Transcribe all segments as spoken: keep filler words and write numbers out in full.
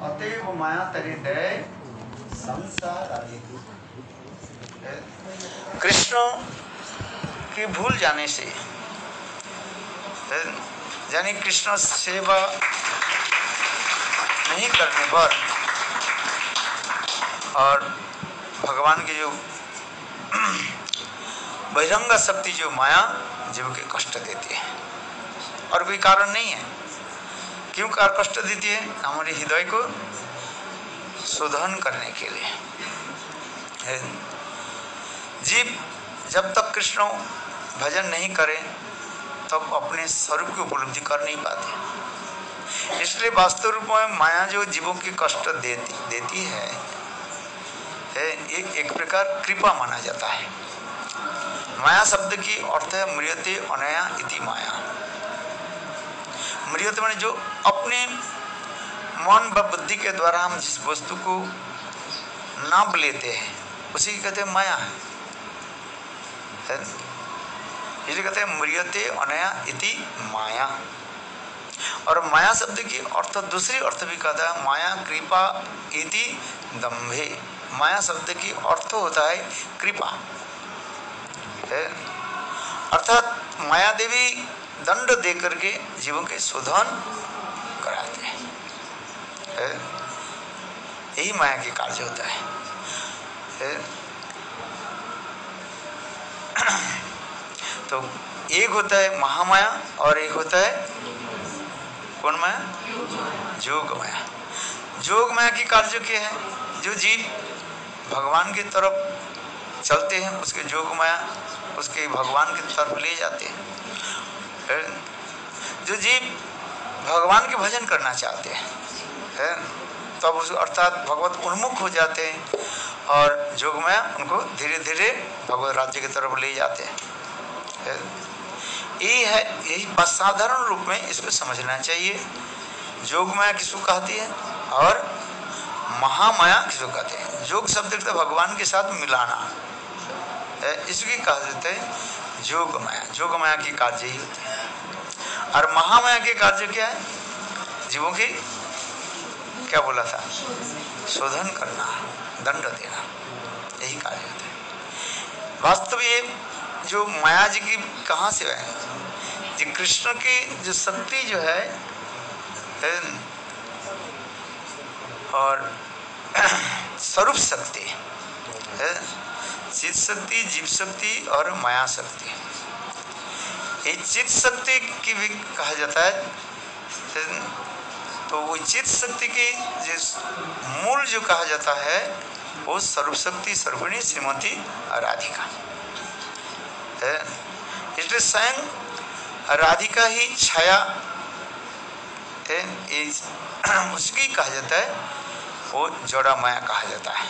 अतएव माया तरे दय संसार आदि। कृष्ण की भूल जाने से, यानी कृष्ण सेवा नहीं करने पर और भगवान की जो बहिरंग शक्ति जो माया जीव के कष्ट देती है, और कोई कारण नहीं है। क्यों कार कष्ट देती है? हमारे हृदय को शोधन करने के लिए। जीव जब तक कृष्ण भजन नहीं करे तब तो अपने स्वरूप की उपलब्धि कर नहीं पाते। इसलिए वास्तव रूप में माया जो जीवों की कष्ट देती देती है, है एक, एक प्रकार कृपा माना जाता है। माया शब्द की अर्थ है म्रियते अनया इति माया। म्रियते माने जो अपने मन व बुद्धि के द्वारा हम जिस वस्तु को नाप लेते हैं उसी की कहते हैं माया है। इसलिए कहते हैं म्रियते अनया इति माया। और माया शब्द की अर्थ दूसरी अर्थ भी कहता है माया कृपा इति दंभे। माया शब्द की अर्थ होता है कृपा, अर्थात माया देवी दंड दे करके जीवों के शोधन कराते हैं। यही माया के कार्य होता है। तो एक होता है महामाया और एक होता है कौन माया? जोग माया। जोग माया की कार्य क्या है? जो जीव भगवान की तरफ चलते हैं उसके जोग माया उसके भगवान की तरफ ले जाते हैं। जो जीव भगवान के भजन करना चाहते हैं है तब उस अर्थात भगवत उन्मुख हो जाते हैं और जोग माया उनको धीरे धीरे भगवत राज्य की तरफ ले जाते हैं। यही है, यही साधारण रूप में इसको समझना चाहिए। जोग माया किसको कहती है और महामाया किसको कहते हैं? जोग शब्द तो भगवान के साथ मिलाना है, इसकी कहा जाता है जोग माया। जोग माया की कार्य ही होती है। और महामाया के कार्य क्या है? जीवों की क्या बोला था? शोधन करना, दंड देना, यही कार्य होता है। वास्तव ये जो माया जी की कहाँ से है? जी कृष्ण की जो शक्ति जो है, है और स्वरूप शक्ति है, चित शक्ति, जीव शक्ति और माया शक्ति। ये चित शक्ति की भी कहा जाता है। तो वो चित शक्ति की जिस मूल जो कहा जाता है वो सर्व शक्ति सर्वणी श्रीमती राधिका है। इसलिए स्वयं राधिका ही छाया है, उसकी कहा जाता है वो जोड़ा माया कहा जाता है।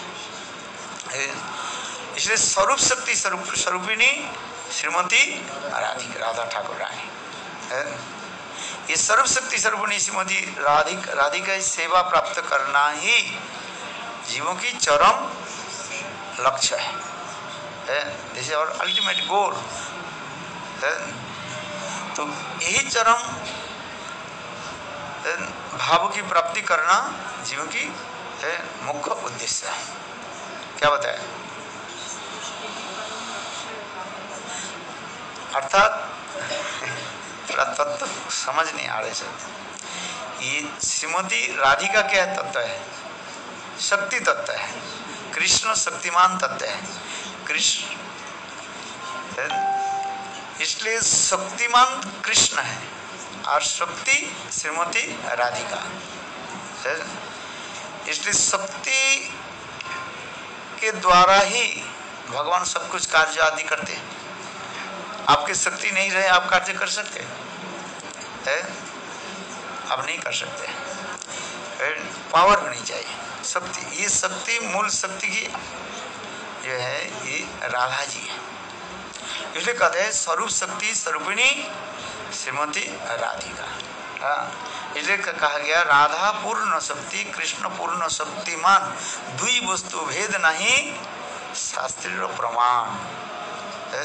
इसलिए स्वरूप शक्ति स्वरूप स्वरूपिणी श्रीमती राधिका राधा ठाकुर रानी है। ये सर्व शक्ति सर्वनी श्रीमती राधिका राधिका सेवा प्राप्त करना ही जीवों की चरम लक्ष्य है, this is our ultimate goal है। तो यही चरम भाव की प्राप्ति करना जीवों की है मुख्य उद्देश्य है। क्या बताया? अर्थात थोड़ा तत्व समझ नहीं आ रहे सर। ये श्रीमती राधिका क्या तत्व है? शक्ति तत्व है। कृष्ण शक्तिमान तत्व है। कृष्ण इसलिए शक्तिमान कृष्ण है और शक्ति श्रीमती राधिका। इसलिए शक्ति के द्वारा ही भगवान सब कुछ कार्य आदि करते हैं। आपकी शक्ति नहीं रहे आप कार्य कर सकते हैं? आप नहीं कर सकते। पावर होनी चाहिए, शक्ति। ये शक्ति मूल शक्ति की जो है ये राधा जी है। इसलिए कहते हैं स्वरूप शक्ति स्वरूपिणी श्रीमती राधिका। हाँ, इसलिए कहा गया राधा पूर्ण शक्ति कृष्ण पूर्ण शक्तिमान, दुई वस्तु भेद नहीं शास्त्रीय प्रमाण।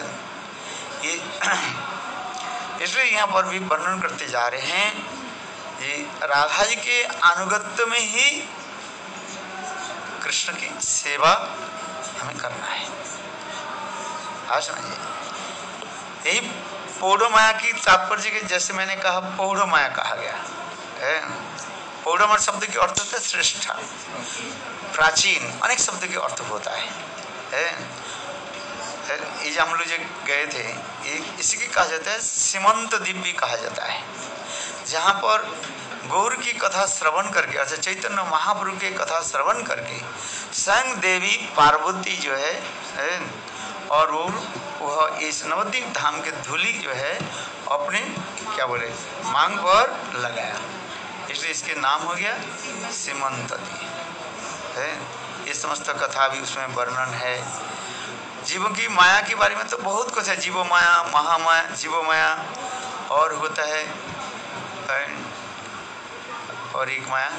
ये इसलिए यहाँ पर भी वर्णन करते जा रहे हैं ये राधा जी के अनुगत्य में ही कृष्ण की सेवा हमें करना है। हाँ समझिए, यही पौढ़ माया की तात्पर्य के, जैसे मैंने कहा पौढ़ माया कहा गया है। पौढ़ शब्द के अर्थ होता है श्रेष्ठ, प्राचीन, अनेक शब्द के अर्थ होता है, है? ये जो हम लोग जो गए थे, ये इसी की कहा जाता है सीमंत द्वीप भी कहा जाता है, जहाँ पर गौर की कथा श्रवण करके, अच्छा चैतन्य महाप्रभु की कथा श्रवण करके स्वयं देवी पार्वती जो है, है और वो वह इस नवद्वीप धाम के धूलि जो है अपने क्या बोले मांग पर लगाया, इसलिए इसके नाम हो गया सीमंत द्वीप है। ये समस्त कथा भी उसमें वर्णन है। जीवों की माया के बारे में तो बहुत कुछ है, जीवो माया, महामाया, जीवो माया, और होता है और एक माया,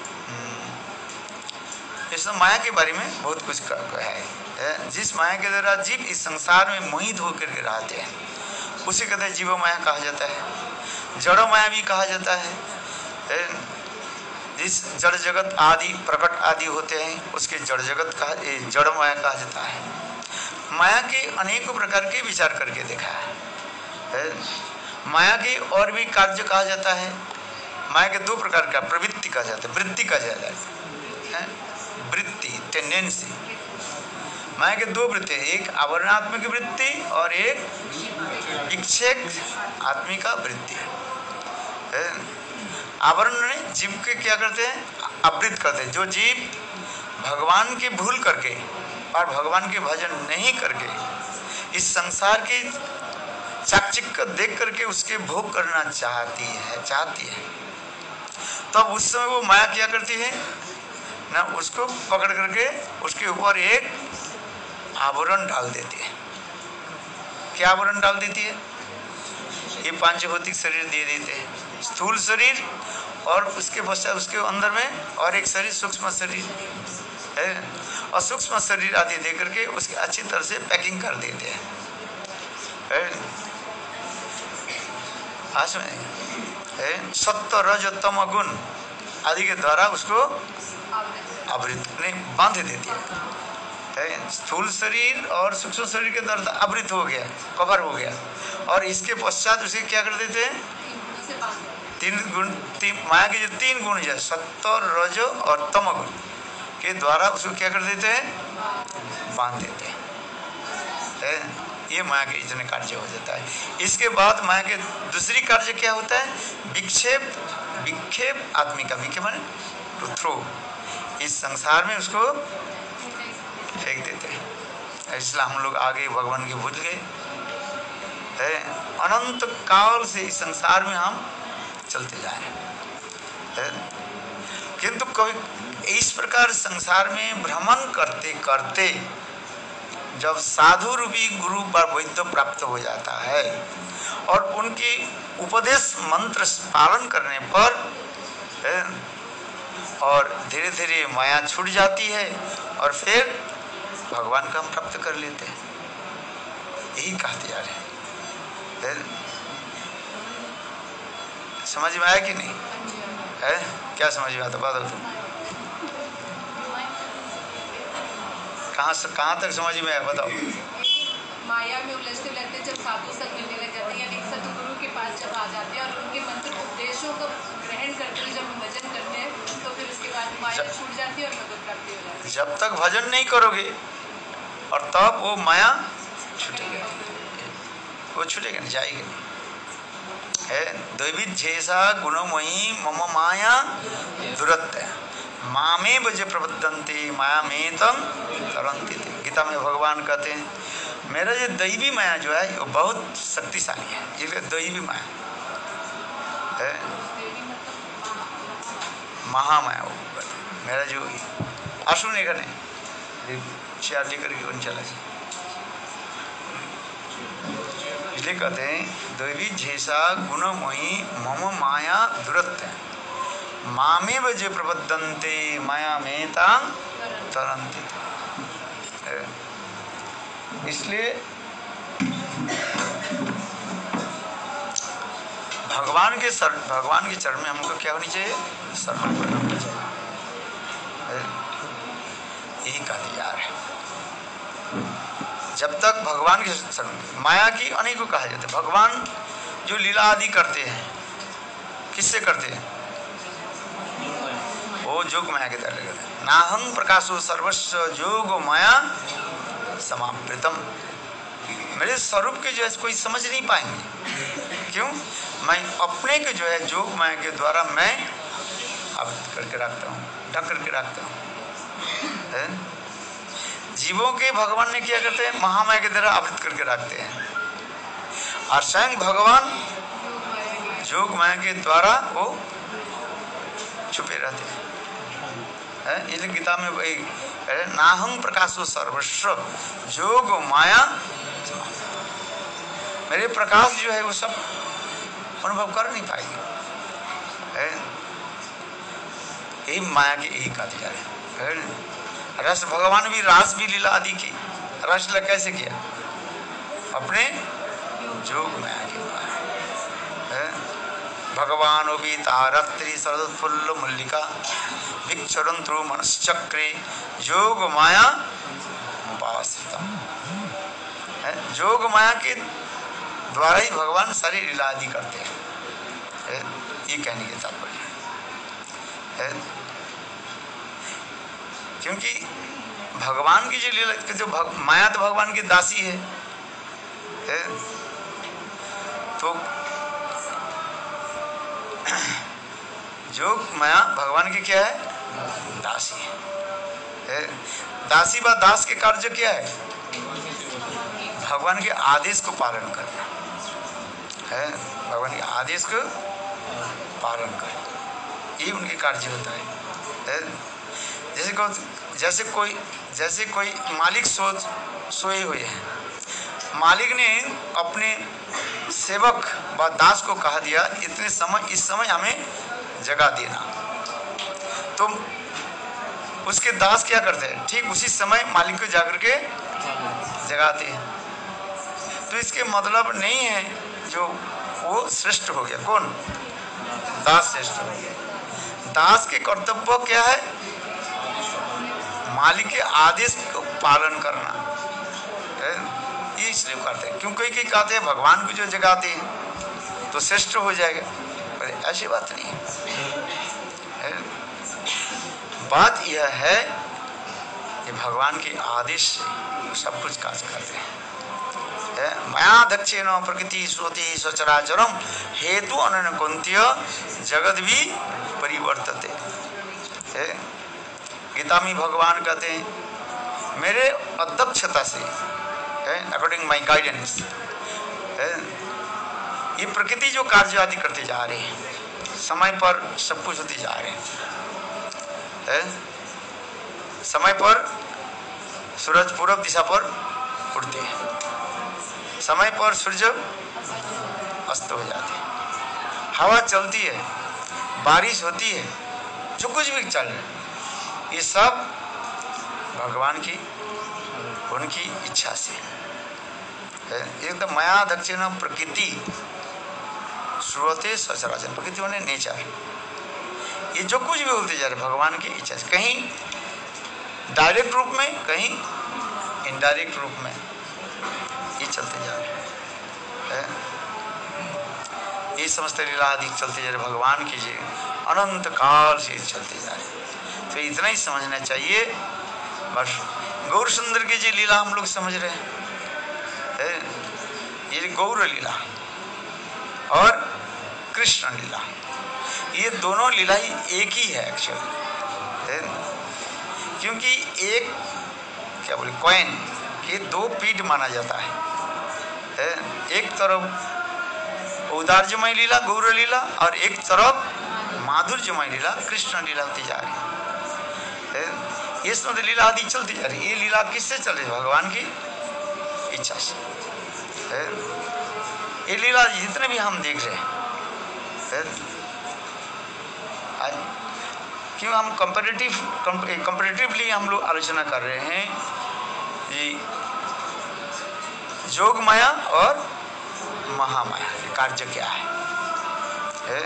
इस माया के बारे में बहुत कुछ है। जिस माया के द्वारा जीव इस संसार में मोहित होकर के रहते हैं, उसे कहते हैं जीवो माया कहा जाता है। जड़ो माया भी कहा जाता है। जिस जड़ जगत आदि प्रकट आदि होते हैं, उसके जड़ जगत कहा, जड़ माया कहा जाता है। माया के अनेकों प्रकार के विचार करके देखा है। माया के और भी कार्य कहा जाता है। माया के दो प्रकार का प्रवृत्ति कहा जाता है, वृत्ति कहा जाता है, वृत्ति टेंडेंसी। माया के दो वृत्ति, एक आवरणात्मक वृत्ति और एक विक्षेप आत्मिका वृत्ति। आवरण ने जीव के क्या करते हैं, आवृत करते हैं। जो जीव भगवान की भूल करके और भगवान के भजन नहीं करके इस संसार के चाकचिक देख करके उसके भोग करना चाहती है चाहती है तब तो उस समय वो माया क्या करती है ना, उसको पकड़ करके उसके ऊपर एक आवरण डाल देती है। क्या आवरण डाल देती है? ये पांच भौतिक शरीर दे देते हैं, स्थूल शरीर, और उसके पश्चात उसके अंदर में और एक शरीर सूक्ष्म शरीर है, और सूक्ष्म शरीर आदि दे करके उसकी अच्छी तरह से पैकिंग कर देते हैं। आज में सत्व रज तम गुण आदि के द्वारा उसको आवृत नहीं बांध देती है। स्थूल शरीर और सूक्ष्म शरीर के द्वारा आवृत हो गया, कवर हो गया, और इसके पश्चात उसे क्या कर देते हैं, तीन गुण, तीन माया के जो तीन गुण है सत्व रज और तम गुण के द्वारा उसको क्या कर देते हैं, बांध देते हैं। ये माया के इतने कार्य हो जाता है। इसके बाद माया के दूसरी कार्य क्या होता है, विक्षेप विक्षेप आत्मिका, विक्षेप माने टू थ्रो, इस संसार में उसको फेंक देते हैं। इसलिए हम लोग आगे भगवान के भूल गए है। अनंत काल से इस संसार में हम चलते जा रहे हैं, किंतु कभी इस प्रकार संसार में भ्रमण करते करते जब साधु रूपी गुरु पर वैद्य प्राप्त हो जाता है और उनके उपदेश मंत्र पालन करने पर है, और धीरे धीरे माया छूट जाती है और फिर भगवान का हम प्राप्त कर लेते हैं। यही कहते जा रहे हैं। समझ में आया कि नहीं है? क्या समझ में आता बात हो? कहाँ से कहाँ तक समझ में आया बताओ? माया में उलझते उलझते जब साधु संग मिलने लग जाते हैं, यानी सतगुरु के पास जब आ जाते हैं और उनके मंत्र उपदेशों को ग्रहण करते हुए जब भजन करते हैं, तो फिर उसके बाद माया छूट जाती है और भगवत प्राप्ति हो जाती है। जब तक भजन नहीं करोगे और तब वो माया छूटेगी, वो छूटेगा नहीं, जाएगी नहीं है। दैवित झेसा गुणमयी मम माया दुरत्त मामे बजे प्रबद्धन्ते माया में तम तरंती। गीता में भगवान कहते हैं मेरा जो दैवी माया जो है वो बहुत शक्तिशाली है, इसलिए दैवी माया है, महामाया वो मेरा जो आशु नहीं करने चार लेकर के कौन चला जाए, इसलिए कहते हैं दैवी झेसा गुणमयी मम माया दुरत्त मामे बजे प्रबद्धन्ते माया में तांग तरंती। इसलिए भगवान के सर भगवान के चरण में हमको क्या होनी चाहिए? समर्पण होना चाहिए। यही का तैयार है। जब तक भगवान के शरण, माया की अनेकों कहा जाता है। भगवान जो लीला आदि करते हैं किससे करते हैं? वो जोग माया के द्वारा करते हैं। नाहं प्रकाशो सर्वस्व जोग माया समावृतम। मेरे स्वरूप के जो है कोई समझ नहीं पाएंगे। क्यों? मैं अपने के जो है जोग माया के द्वारा मैं आवृत करके रखता हूँ, ढक करके रखता हूँ। जीवों के भगवान ने क्या करते हैं? महामाया के द्वारा आवृत करके रखते हैं। और स्वयं भगवान जोग माया के द्वारा वो छुपे रहते हैं। है गीता में वही नाहं प्रकाशो सर्वस्व जोग माया। मेरे प्रकाश जो है वो सब अनुभव कर नहीं पाएगी। यही माया की यही का तैयार है। रस भगवान भी रास भी लीला आदि की। रस लीला कैसे किया? अपने जोग माया के द्वारा। भगवान भी तारत्री शरदोत्फुल्ल मल्लिका भिक्षरंत्रु मनश्चक्रे जोग माया उपासितम। जोग माया के द्वारा ही भगवान सारी लीला आदि करते हैं। ये कहने के तात्पर्य है। क्योंकि भगवान की जो लीला, जो भग, माया तो भगवान की दासी है, है? तो जोग माया भगवान की क्या है? दासी है। दासी व दास के कार्य क्या है? भगवान के आदेश को पालन करना है। भगवान के आदेश को पालन करना, ये उनके कार्य होता है। जैसे को जैसे कोई जैसे कोई मालिक सोच सोए हुए हैं, मालिक ने अपने सेवक व दास को कहा दिया इतने समय इस समय हमें जगा देना, तो उसके दास क्या करते हैं? ठीक उसी समय मालिक को जाकर के जगाते हैं। तो इसके मतलब नहीं है जो वो श्रेष्ठ हो गया। कौन? दास श्रेष्ठ हो गया। दास के कर्तव्य क्या है? मालिक के आदेश को पालन करना है। ये इसलिए करते हैं। क्योंकि कई कहते हैं भगवान को जो जगाते हैं तो श्रेष्ठ हो जाएगा, पर ऐसी बात नहीं है। बात यह है कि भगवान के आदेश से सब कुछ कार्य करते हैं। माया दक्षिण प्रकृति श्रोति सचराचरम हेतु अनन्यकुंत्य जगत भी परिवर्तते। गीता में भगवान कहते हैं मेरे अध्यक्षता से, अकॉर्डिंग माई गाइडेंस, ये प्रकृति जो कार्य आदि करते जा रहे हैं, समय पर सब कुछ होते जा रहे हैं। समय पर सूरज पूर्व दिशा पर उड़ते हैं, समय पर सूर्य अस्त हो जाते हैं, हवा चलती है, बारिश होती है, जो कुछ भी चल रहा है, ये सब भगवान की उनकी इच्छा से है। एकदम माया दक्षिण प्रकृति श्रोते सचराचर, प्रकृति होने नेचर, ये जो कुछ भी होते जा रहे भगवान की इच्छा से, कहीं डायरेक्ट रूप में, कहीं इनडायरेक्ट रूप में ये चलते जा रहे हैं। ये समस्त लीला आदि चलते जा रहे भगवान की जी अनंत काल से चलते जा रहे। तो इतना ही समझना चाहिए बस। गौर सुंदर की जी लीला हम लोग समझ रहे हैं, ये गौर लीला और कृष्ण लीला, ये दोनों लीला ही एक ही है एक्चुअली। क्योंकि एक क्या बोले कॉइन के दो पीठ माना जाता है। एक तरफ औदार्यमय लीला गौर लीला और एक तरफ माधुर्यमय लीला कृष्ण लीला होती जा रही है। इसमें लीला आदि चलती जा रही है। ये लीला किससे चल रही है? भगवान की इच्छा से। ये लीला जितने भी हम देख रहे हैं, क्यों हम कंपैरेटिव कंपैरेटिवली हम लोग आलोचना कर रहे हैं ये जोग माया और महामाया कार्य क्या है। है,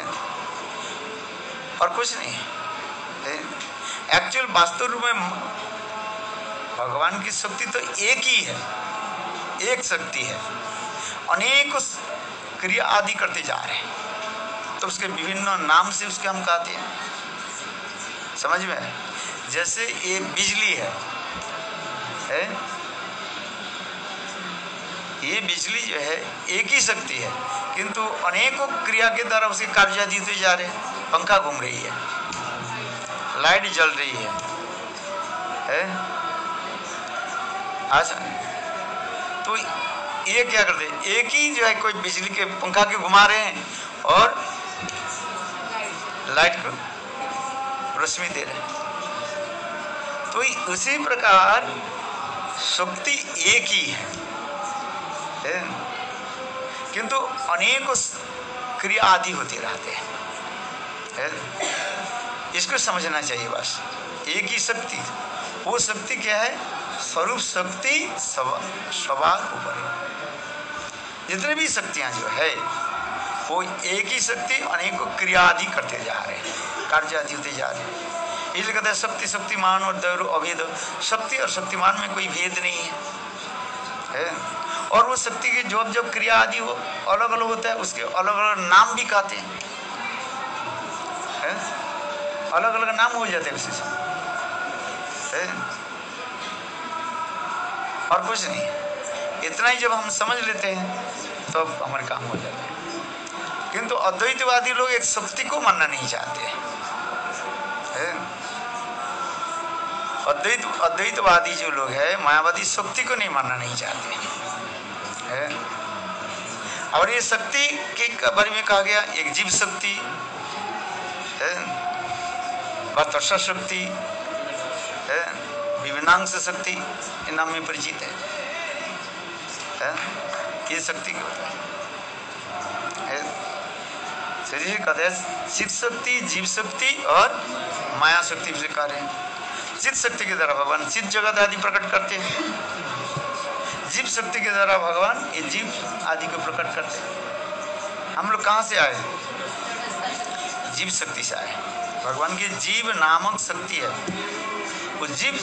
और कुछ नहीं है। एक्चुअल वास्तव रूप में भगवान की शक्ति तो एक ही है, एक शक्ति है, अनेक क्रिया आदि करते जा रहे हैं, तो उसके विभिन्न नाम से उसके हम कहते हैं, समझ में। जैसे ये बिजली है, है? ये बिजली जो है एक ही शक्ति है, किंतु अनेकों क्रिया के द्वारा उसके कार्य आदि होते जा रहे हैं। पंखा घूम रही है, लाइट जल रही है, है? अच्छा, तो ये क्या करते हैं, एक ही जो है कोई बिजली के पंखा के घुमा रहे हैं और लाइट को रोशनी दे रहे हैं। तो उसी प्रकार शक्ति एक ही है, है? किंतु अनेक क्रिया आदि होते रहते हैं, है? इसको समझना चाहिए बस। एक ही शक्ति, वो शक्ति क्या है, स्वरूप शक्ति सवार ऊपर। जितने भी शक्तियां जो है वो एक ही शक्ति अनेकों क्रिया आदि करते जा रहे हैं, कार्य आदि होते जा रहे हैं। इसलिए कहते हैं शक्ति शक्तिमान और दैव अभेद। शक्ति और शक्तिमान में कोई भेद नहीं है, है? और वो शक्ति की जब जब क्रिया आदि हो अलग अलग होता है, उसके अलग अलग नाम भी कहते हैं, है? अलग अलग नाम हो जाते हैं उसी से, है? और कुछ नहीं। इतना ही जब हम समझ लेते हैं तो अब हमारे काम हो जाते हैं। किंतु अद्वैतवादी लोग एक शक्ति को मानना नहीं चाहते हैं। अद्वैत अद्वैतवादी जो लोग हैं, मायावादी शक्ति को नहीं मानना नहीं चाहते हैं। और ये शक्ति के बारे में कहा गया, एक जीव शक्ति है, वर्तस्व शक्ति है, विभिन्नांश शक्ति इन नाम में परिचित है, है? ये शक्ति है। शरीर कहते हैं चित्त शक्ति, जीव शक्ति और माया शक्ति प्रकार है। चित्त शक्ति के द्वारा भगवान चित्त जगत आदि प्रकट करते हैं। जीव शक्ति के द्वारा भगवान ये जीव आदि को प्रकट करते हैं। हम लोग कहाँ से आए? जीव शक्ति से आए। भगवान की जीव नामक शक्ति है, वो जीव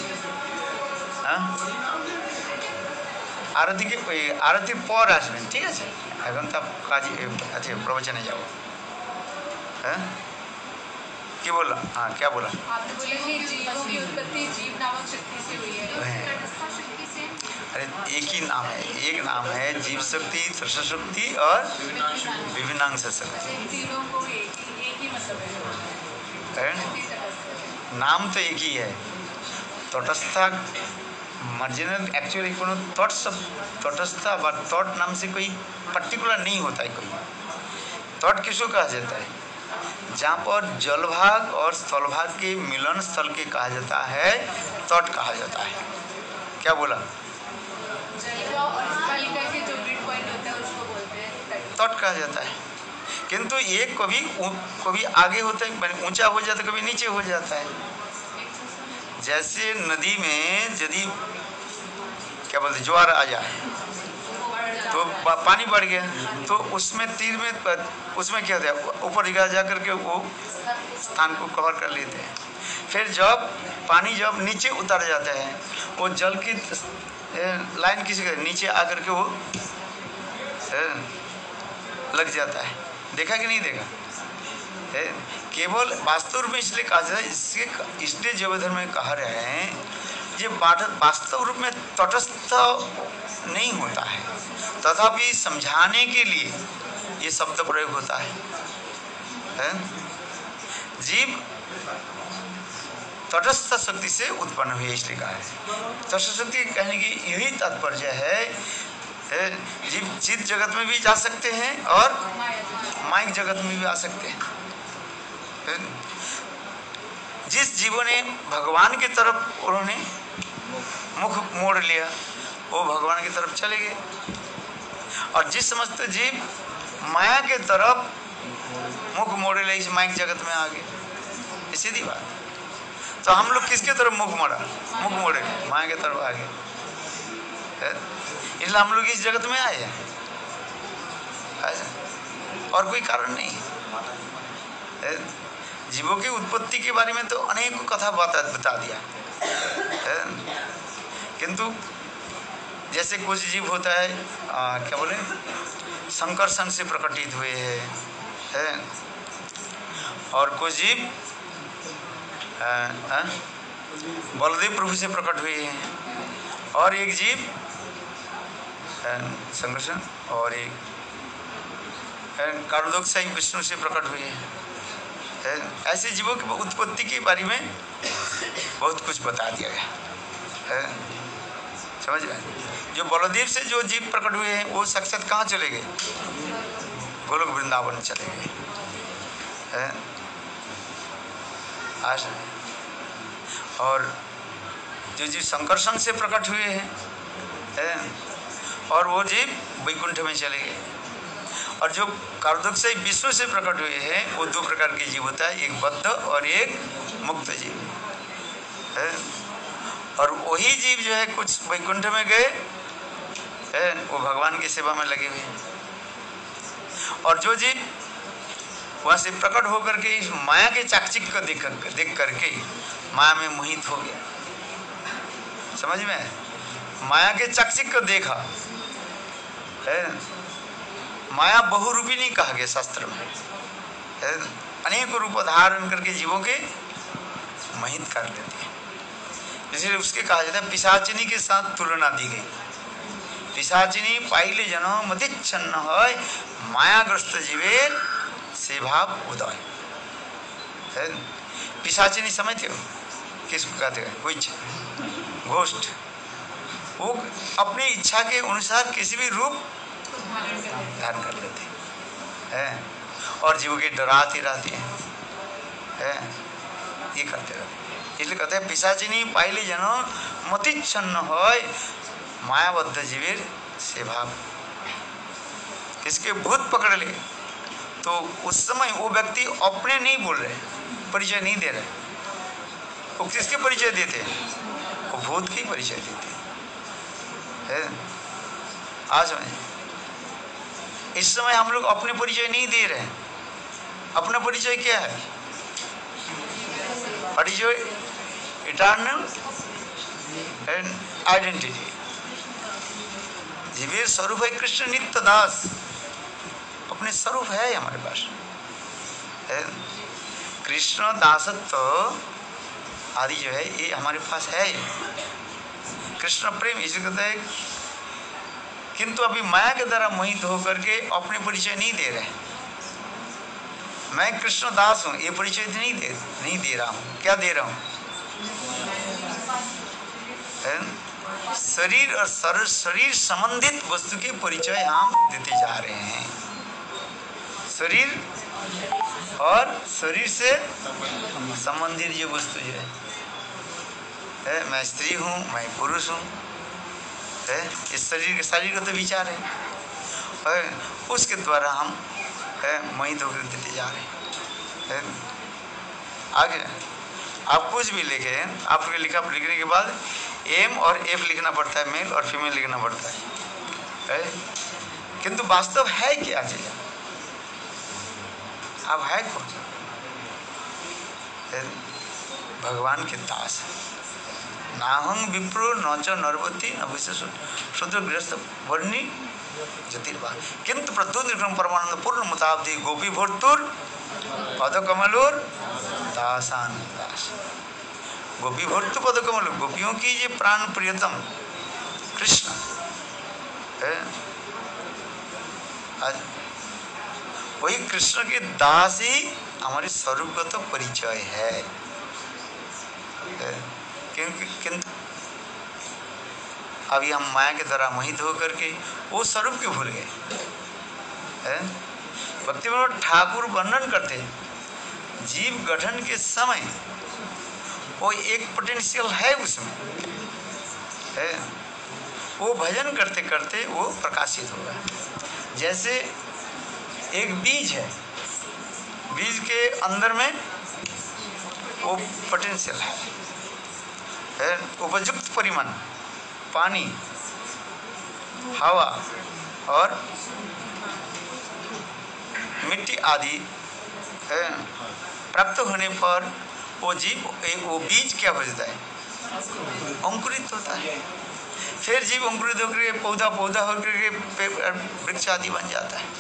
आरती के आरती पर आसबें, ठीक है। এখন তো কাজে আছে प्रवचने जाओ, हैं? क्या बोला? हाँ, क्या बोला? आपने बोला कि जीवों की उत्पत्ति जीव नामक शक्ति से हुई है। अरे एक ही नाम है, एक नाम है जीव शक्ति, तृष्ण शक्ति और विभिन्नांश शक्ति। तीनों को एक ही एक ही मतलब है, नाम तो एक ही है। तटस्था मार्जिनल एक्चुअली कोनो तट सब तटस्था व तट नाम से कोई पर्टिकुलर नहीं होता है। कोई तट किसको कहा जाता है? जहाँ पर जलभाग और स्थलभाग के मिलन स्थल के कहा जाता है, तट कहा जाता है। क्या बोला? जल और स्थल के जो मिड पॉइंट होता है उसको बोलते हैं तट कहा जाता है। किंतु ये कभी कभी आगे होता है, ऊंचा हो जाता है, कभी नीचे हो जाता है। जैसे नदी में यदि क्या बोलते ज्वार आ जाए तो पानी बढ़ गया, तो उसमें तीर में उसमें क्या होता है, ऊपर जा जा करके वो स्थान को कवर कर लेते हैं। फिर जब पानी जब नीचे उतर जाता है, वो जल की लाइन किसी के नीचे आकर के वो लग जाता है। देखा कि नहीं देखा? है केवल वास्तव रूप में इसलिए कहा जाता है, इसके इसलिए जैव धर्म में कहा रहे हैं ये वास्तव रूप में तटस्थ नहीं होता है, तथापि समझाने के लिए ये शब्द प्रयोग होता है, है? जीव तटस्थ शक्ति से उत्पन्न हुई इसलिए कहा है। तटस्थ शक्ति कहने की यही तात्पर्य है, है जीव चित्त जगत में भी जा सकते हैं और माइक जगत में भी आ सकते हैं। जिस जीवों ने भगवान की तरफ उन्होंने मुख मोड़ लिया, वो भगवान की तरफ चले गए, और जिस समस्त जीव माया के तरफ मुख मोड़े ले इस माइक जगत में आ गए। सीधी बात। तो हम लोग किसके तरफ मुख मोड़ा? मुख मोड़े माया के तरफ आ गए, इसलिए हम लोग इस जगत में आए हैं, और कोई कारण नहीं। है? जीवों की उत्पत्ति के बारे में तो अनेक कथा बता बता दिया है, किंतु जैसे कुछ जीव होता है आ, क्या बोले संकर्षण से प्रकटित हुए हैं है? और कुछ जीव आ, आ, बलदेव प्रभु से प्रकट हुए हैं, और एक जीव संकर्षण और एक कारुदोक्षाई विष्णु से प्रकट हुए हैं। ऐसे जीवों की उत्पत्ति के बारे में बहुत कुछ बता दिया गया है, समझ गए। जो बलदेव से जो जीव प्रकट हुए हैं वो साक्षात कहाँ चले गए, गोलोक वृंदावन चले गए हैं। आज और जो जीव संकर्षण से प्रकट हुए हैं है? और वो जीव वैकुंठ में चले गए। और जो कारुदोक्षाई विष्णु से प्रकट हुए हैं वो दो प्रकार के जीव होता है, एक बद्ध और एक मुक्त जीव है। और वही जीव जो है कुछ वैकुंठ में गए है, वो भगवान की सेवा में लगे हुए हैं। और जो जीव वहां से प्रकट होकर के इस माया के चाकचिक को देख कर देख करके माया में मोहित हो गया, समझ में। माया के चाकचिक को देखा है, माया बहुरूपिणी कहा गया शास्त्र में है, अनेक रूप धारण करके जीवों के मोहित कर लेती है। इसलिए उसके कहा जाता है पिशाचिनी के साथ तुलना दी गई। पिशाचिनी पाइले जनो मतिच्छन्न है, मायाग्रस्त जीवेर से भाव उदय है। पिशाचिनी समझते हो किसको कहते हैं, विच घोस्ट। वो अपनी इच्छा के अनुसार किसी भी रूप धारण कर लेते हैं और जीवों के डराते रहते हैं है? ये करते रहते। इसलिए कहते हैं पिशाचिनी पाइले जनो मतिच्छन्न होय, मायाबद्ध जीवेर से भाव। किसके भूत पकड़ ले तो उस समय वो व्यक्ति अपने नहीं बोल रहे, परिचय नहीं दे रहे, वो किसके परिचय देते हैं, वो भूत की परिचय देते हैं। आज में इस समय हम लोग अपने परिचय नहीं दे रहे हैं। अपना परिचय क्या है, परिचय इटर्नल एंड आइडेंटिटी। जीवेर स्वरूप है कृष्ण नित्य दास, अपने स्वरूप है हमारे पास है। कृष्ण दासत्व आदि जो है ये हमारे पास है, कृष्ण प्रेम इसे कहते हैं। किंतु अभी माया के द्वारा मोहित होकर के अपने परिचय नहीं दे रहे। मैं कृष्ण दास हूँ ये परिचय नहीं दे नहीं दे रहा हूँ। क्या दे रहा हूँ, शरीर और सर, शरीर संबंधित वस्तु के परिचय हम देते जा रहे हैं। शरीर और शरीर से संबंधित जो वस्तु जो है, है मैं स्त्री हूँ, मैं पुरुष हूँ, है इस शरीर के शरीर का तो विचार है, है उसके द्वारा हम है मोहित होकर देते जा रहे हैं। आगे आप कुछ भी लिखे, आपके लिखा लिखने के बाद एम और एफ लिखना पड़ता है, मेल और फीमेल लिखना पड़ता है, है? किंतु वास्तव है क्या चीज, अब है कौन, भगवान के दास। नाहं विप्रो न च नरवती न विशेष शूद्र गृहस्थ वर्णी ज्योतिर्वा किंतु प्रद्युत परमानंद पूर्ण मुताब्दी गोपी भोर्तुर पदकमलोर दासान दास। गोपी भोर्तु पदकमल, गोपियों की ये प्राण प्रियतम कृष्ण है। आज वही कृष्ण के दास ही हमारे स्वरूप का तो परिचय है, है? क्योंकि किंतु अभी हम माया के द्वारा मोहित होकर के वो स्वरूप क्यों भूल गए हैं। भक्ति विनोद ठाकुर वर्णन करते हैं जीव गठन के समय वो एक पोटेंशियल है उसमें है, वो भजन करते करते वो प्रकाशित होगा। जैसे एक बीज है, बीज के अंदर में वो पोटेंशियल है, है उपयुक्त परिमाण पानी, हवा और मिट्टी आदि है प्राप्त होने पर वो जीव वो बीज क्या हो जाता है, अंकुरित होता है। फिर जीव अंकुरित होकर पौधा पौधा होकर वृक्ष आदि बन जाता है,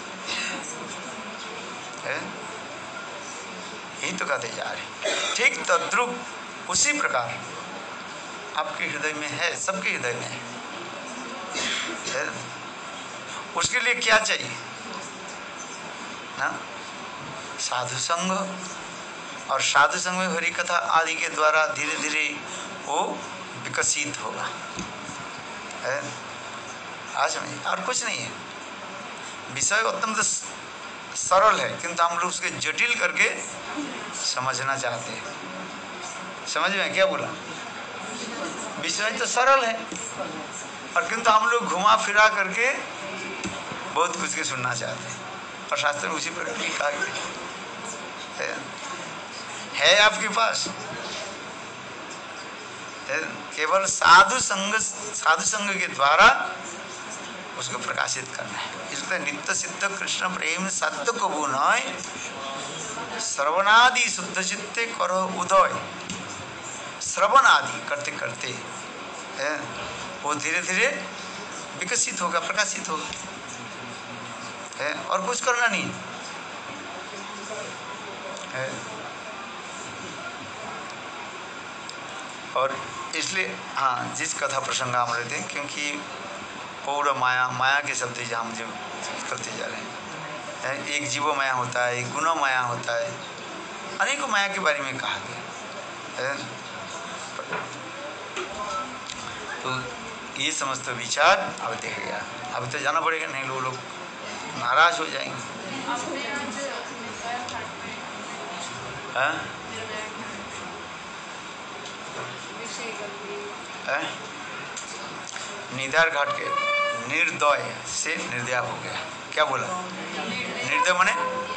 है? यही तो कहते जा रहे। ठीक तद्रुप उसी प्रकार आपके हृदय में है, सबके हृदय में है, है? उसके लिए क्या चाहिए ना, साधु संग, और साधु संग में हरि कथा आदि के द्वारा धीरे धीरे वो विकसित होगा, है? आज समझिए, और कुछ नहीं है। विषय अत्यंत सरल है, किंतु हम लोग उसके जटिल करके समझना चाहते हैं। समझ में क्या बोला? विषय तो सरल है, और किंतु हम लोग घुमा फिरा करके बहुत कुछ के सुनना चाहते हैं, और शास्त्र में उसी प्रकार की कहा गया है, है आपके पास है? केवल साधु संग, साधु संग के द्वारा उसको प्रकाशित करना है। इसलिए नित्य सिद्ध कृष्ण प्रेम सत्य कबू नय, श्रवणादि शुद्ध चित्ते करो उदय। श्रवण आदि करते करते है वो धीरे धीरे विकसित होगा, प्रकाशित होगा, है? और कुछ करना नहीं है। और इसलिए हाँ, जिस कथा प्रसंग हम रहे थे, क्योंकि पूरा माया माया के शब्द जहाँ हम जो करते जा रहे हैं, एक जीवो माया होता है, एक गुणो माया होता है, अनेकों माया के बारे में कहा गया है। तो ये समस्त विचार अब देखा गया। अभी तो जाना पड़ेगा, नहीं लोग लोग नाराज हो जाएंगे। हाँ? है? निधार घाट के निर्दय से निर्दया हो गया। क्या बोला? निर्दय माने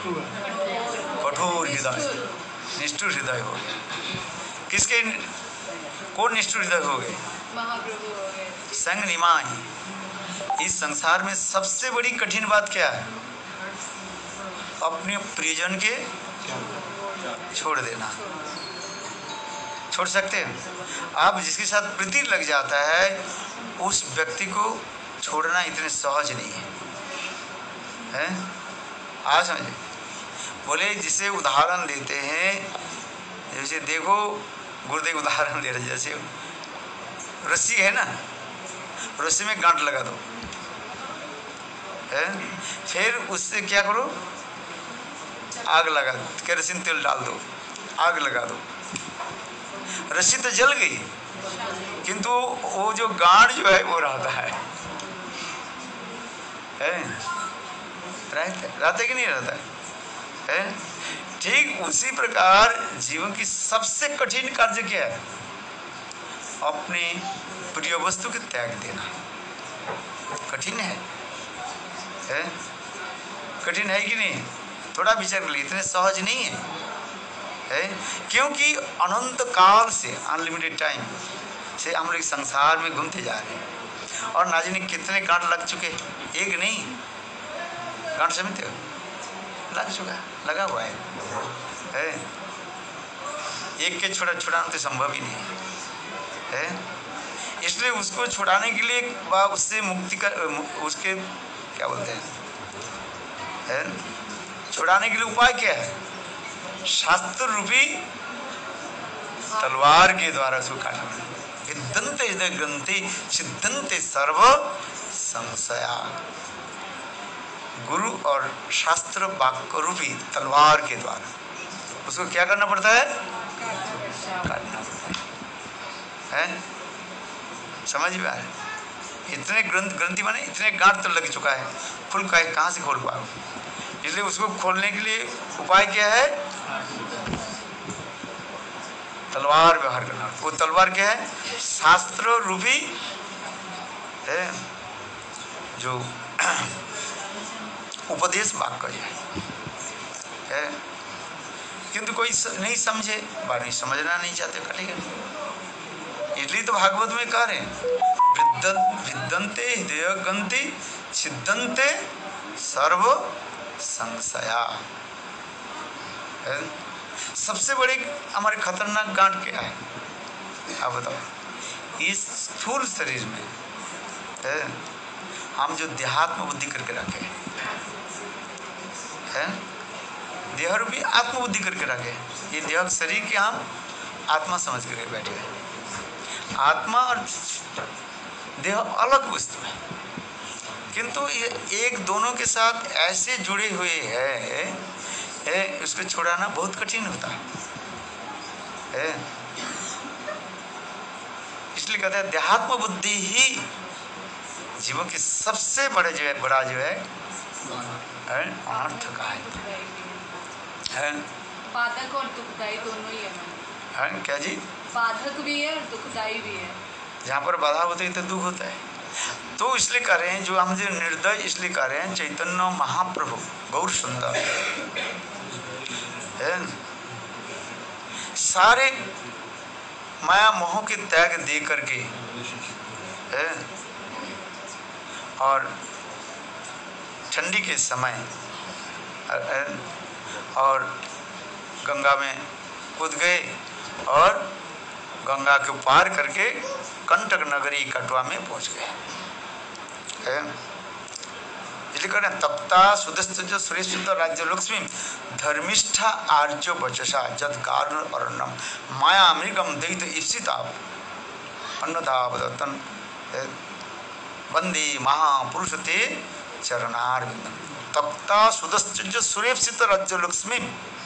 कठोर हृदय, निष्ठुर हृदय हो गया। किसके कौन निष्ठुर हृदय हो गए? महाप्रभु हो गए। संग निमाय। इस संसार में सबसे बड़ी कठिन बात क्या है? अपने प्रियजन के छोड़ देना। छोड़ सकते हैं आप? जिसके साथ प्रीति लग जाता है उस व्यक्ति को छोड़ना इतने सहज नहीं है, हैं? आज समझे? बोले जिसे उदाहरण देते हैं, जैसे देखो गुरुदेव उदाहरण दे रहे, जैसे रस्सी है ना, रस्सी में गांठ लगा दो, है? फिर उससे क्या करो? आग लगा दो, केरोसिन तेल डाल दो, आग लगा दो। रस्सी तो जल गई, किंतु वो जो गांठ जो है वो रहता है, है? रहता है कि नहीं रहता है, है? ठीक उसी प्रकार जीवन की सबसे कठिन कार्य क्या है? अपने प्रिय वस्तु के त्याग देना। कठिन है, है? कठिन है कि नहीं? थोड़ा विचार कर लीजिए, इतने सहज नहीं है, है? क्योंकि अनंत काल से, अनलिमिटेड टाइम से हम लोग संसार में घूमते जा रहे हैं, और ना जाने कितने गांठ लग चुके। एक नहीं, गांठ समझते हो? लग चुका, लगा हुआ है, है? एक के छुड़ा छुड़ाना तो संभव ही नहीं है, इसलिए उसको छुड़ाने के लिए, उससे मुक्ति कर, उसके क्या बोलते हैं, है? छुड़ाने के लिए उपाय क्या है? शास्त्र रूपी तलवार के द्वारा उसको काटना। विद्यन्ते हृदय ग्रंथि छिद्यन्ते सर्व संशया। गुरु और शास्त्र वाक्य रूपी तलवार के द्वारा उसको क्या करना पड़ता है? काटना पड़ता है, है? समझ में आ रहा है? इतने ग्रंथ ग्रंथि माने इतने गांठ तो लग चुका है, खुल का कहाँ से खोल पाओ? इसलिए उसको खोलने के लिए उपाय क्या है? तलवार व्यवहार करना। वो तलवार क्या है? शास्त्र रूपी है, जो उपदेश वाक्य है, किंतु कोई नहीं समझे, बार नहीं समझना नहीं चाहते, कटेगा। इसलिए तो भागवत में कह रहे विद्यन्ते हृदय ग्रंथि छिद्यन्ते सर्व संशया। सबसे बड़ी हमारे खतरनाक गांठ क्या है आप बताओ? इस स्थूल शरीर में है हम जो देहात्म बुद्धि करके रखे है, देह रूपी आत्म बुद्धि करके रखे, ये देह शरीर के हम आत्मा समझ कर बैठे हैं। आत्मा और देह अलग वस्तु है, किंतु ये एक दोनों के साथ ऐसे जुड़े हुए है, है उसको छुड़ाना बहुत कठिन होता है, है? इसलिए कहते हैं देहात्म बुद्धि ही जीवन की सबसे बड़े जो है बड़ा जो है अनर्थ का है, है? बाधक और दुखदाई दोनों ही है, है क्या जी? बाधक भी है और दुखदाई भी है। जहाँ पर बाधा होती है तो दुख होता है। तो इसलिए कह रहे हैं जो हम जो निर्दय इसलिए कह रहे हैं चैतन्य महाप्रभु गौर सुंदर है, सारे माया मोह के त्याग दे करके है, और ठंडी के समय और गंगा में कूद गए और गंगा के पार करके कंटक नगरी कटवा में पहुंच गए। इसलिए कह रहे हैं तप्ता सुदस्त सुरेश राज्य लक्ष्मी धर्मिष्ठा आर्य वचसा जद कारण अर्णम माया मृगम दैत ईप्सिता अन्नदावदत्तन वंदे महापुरुष ते चरणारविंदम। तप्ता सुदस्त सुरेक्षित राज्य लक्ष्मी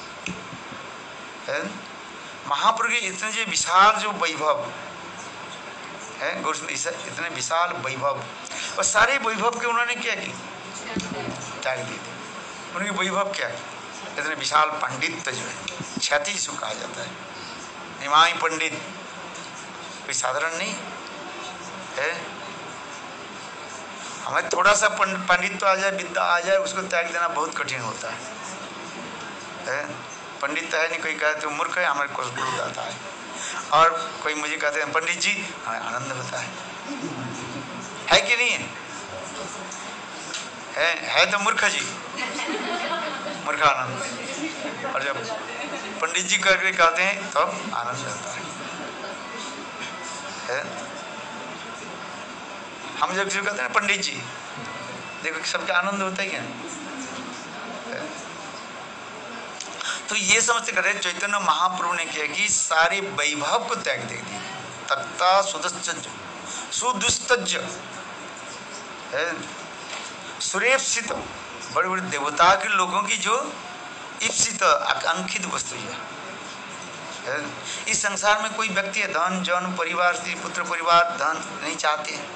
महाप्रभु के इतने जो विशाल जो वैभव है, इतने विशाल वैभव और सारे वैभव के उन्होंने क्या किया? त्याग दिए थे। उनके वैभव क्या है? इतने विशाल पंडित जो है, क्षति जिसको कहा जाता है, निमाई पंडित कोई साधारण नहीं है। हमें थोड़ा सा पंडित तो आ जाए, विद्या आ जाए, उसको त्याग देना बहुत कठिन होता है, है? पंडित तो है नहीं, कोई कहते हैं मूर्ख है, हमारे को गुरु आता है, और कोई मुझे कहते हैं पंडित जी, हमें आनंद होता है, है कि नहीं है? है, है तो मूर्ख जी, मूर्ख आनंद, और जब पंडित जी करके कहते हैं तब तो आनंद होता है, है? हम जब जो कहते हैं पंडित जी, देखो सबके आनंद होता ही है। तो ये समझते कर रहे चैतन्य महाप्रभु ने किया कि सारे वैभव को त्याग दे दिया। तत्ता सुदस्तज सुदुस्तज है, सुरेप्सित बड़े बड़े देवता के लोगों की जो इप्सित आकांक्षित वस्तु है। इस संसार में कोई व्यक्ति है धन जन परिवार स्त्री पुत्र परिवार धन नहीं चाहते हैं,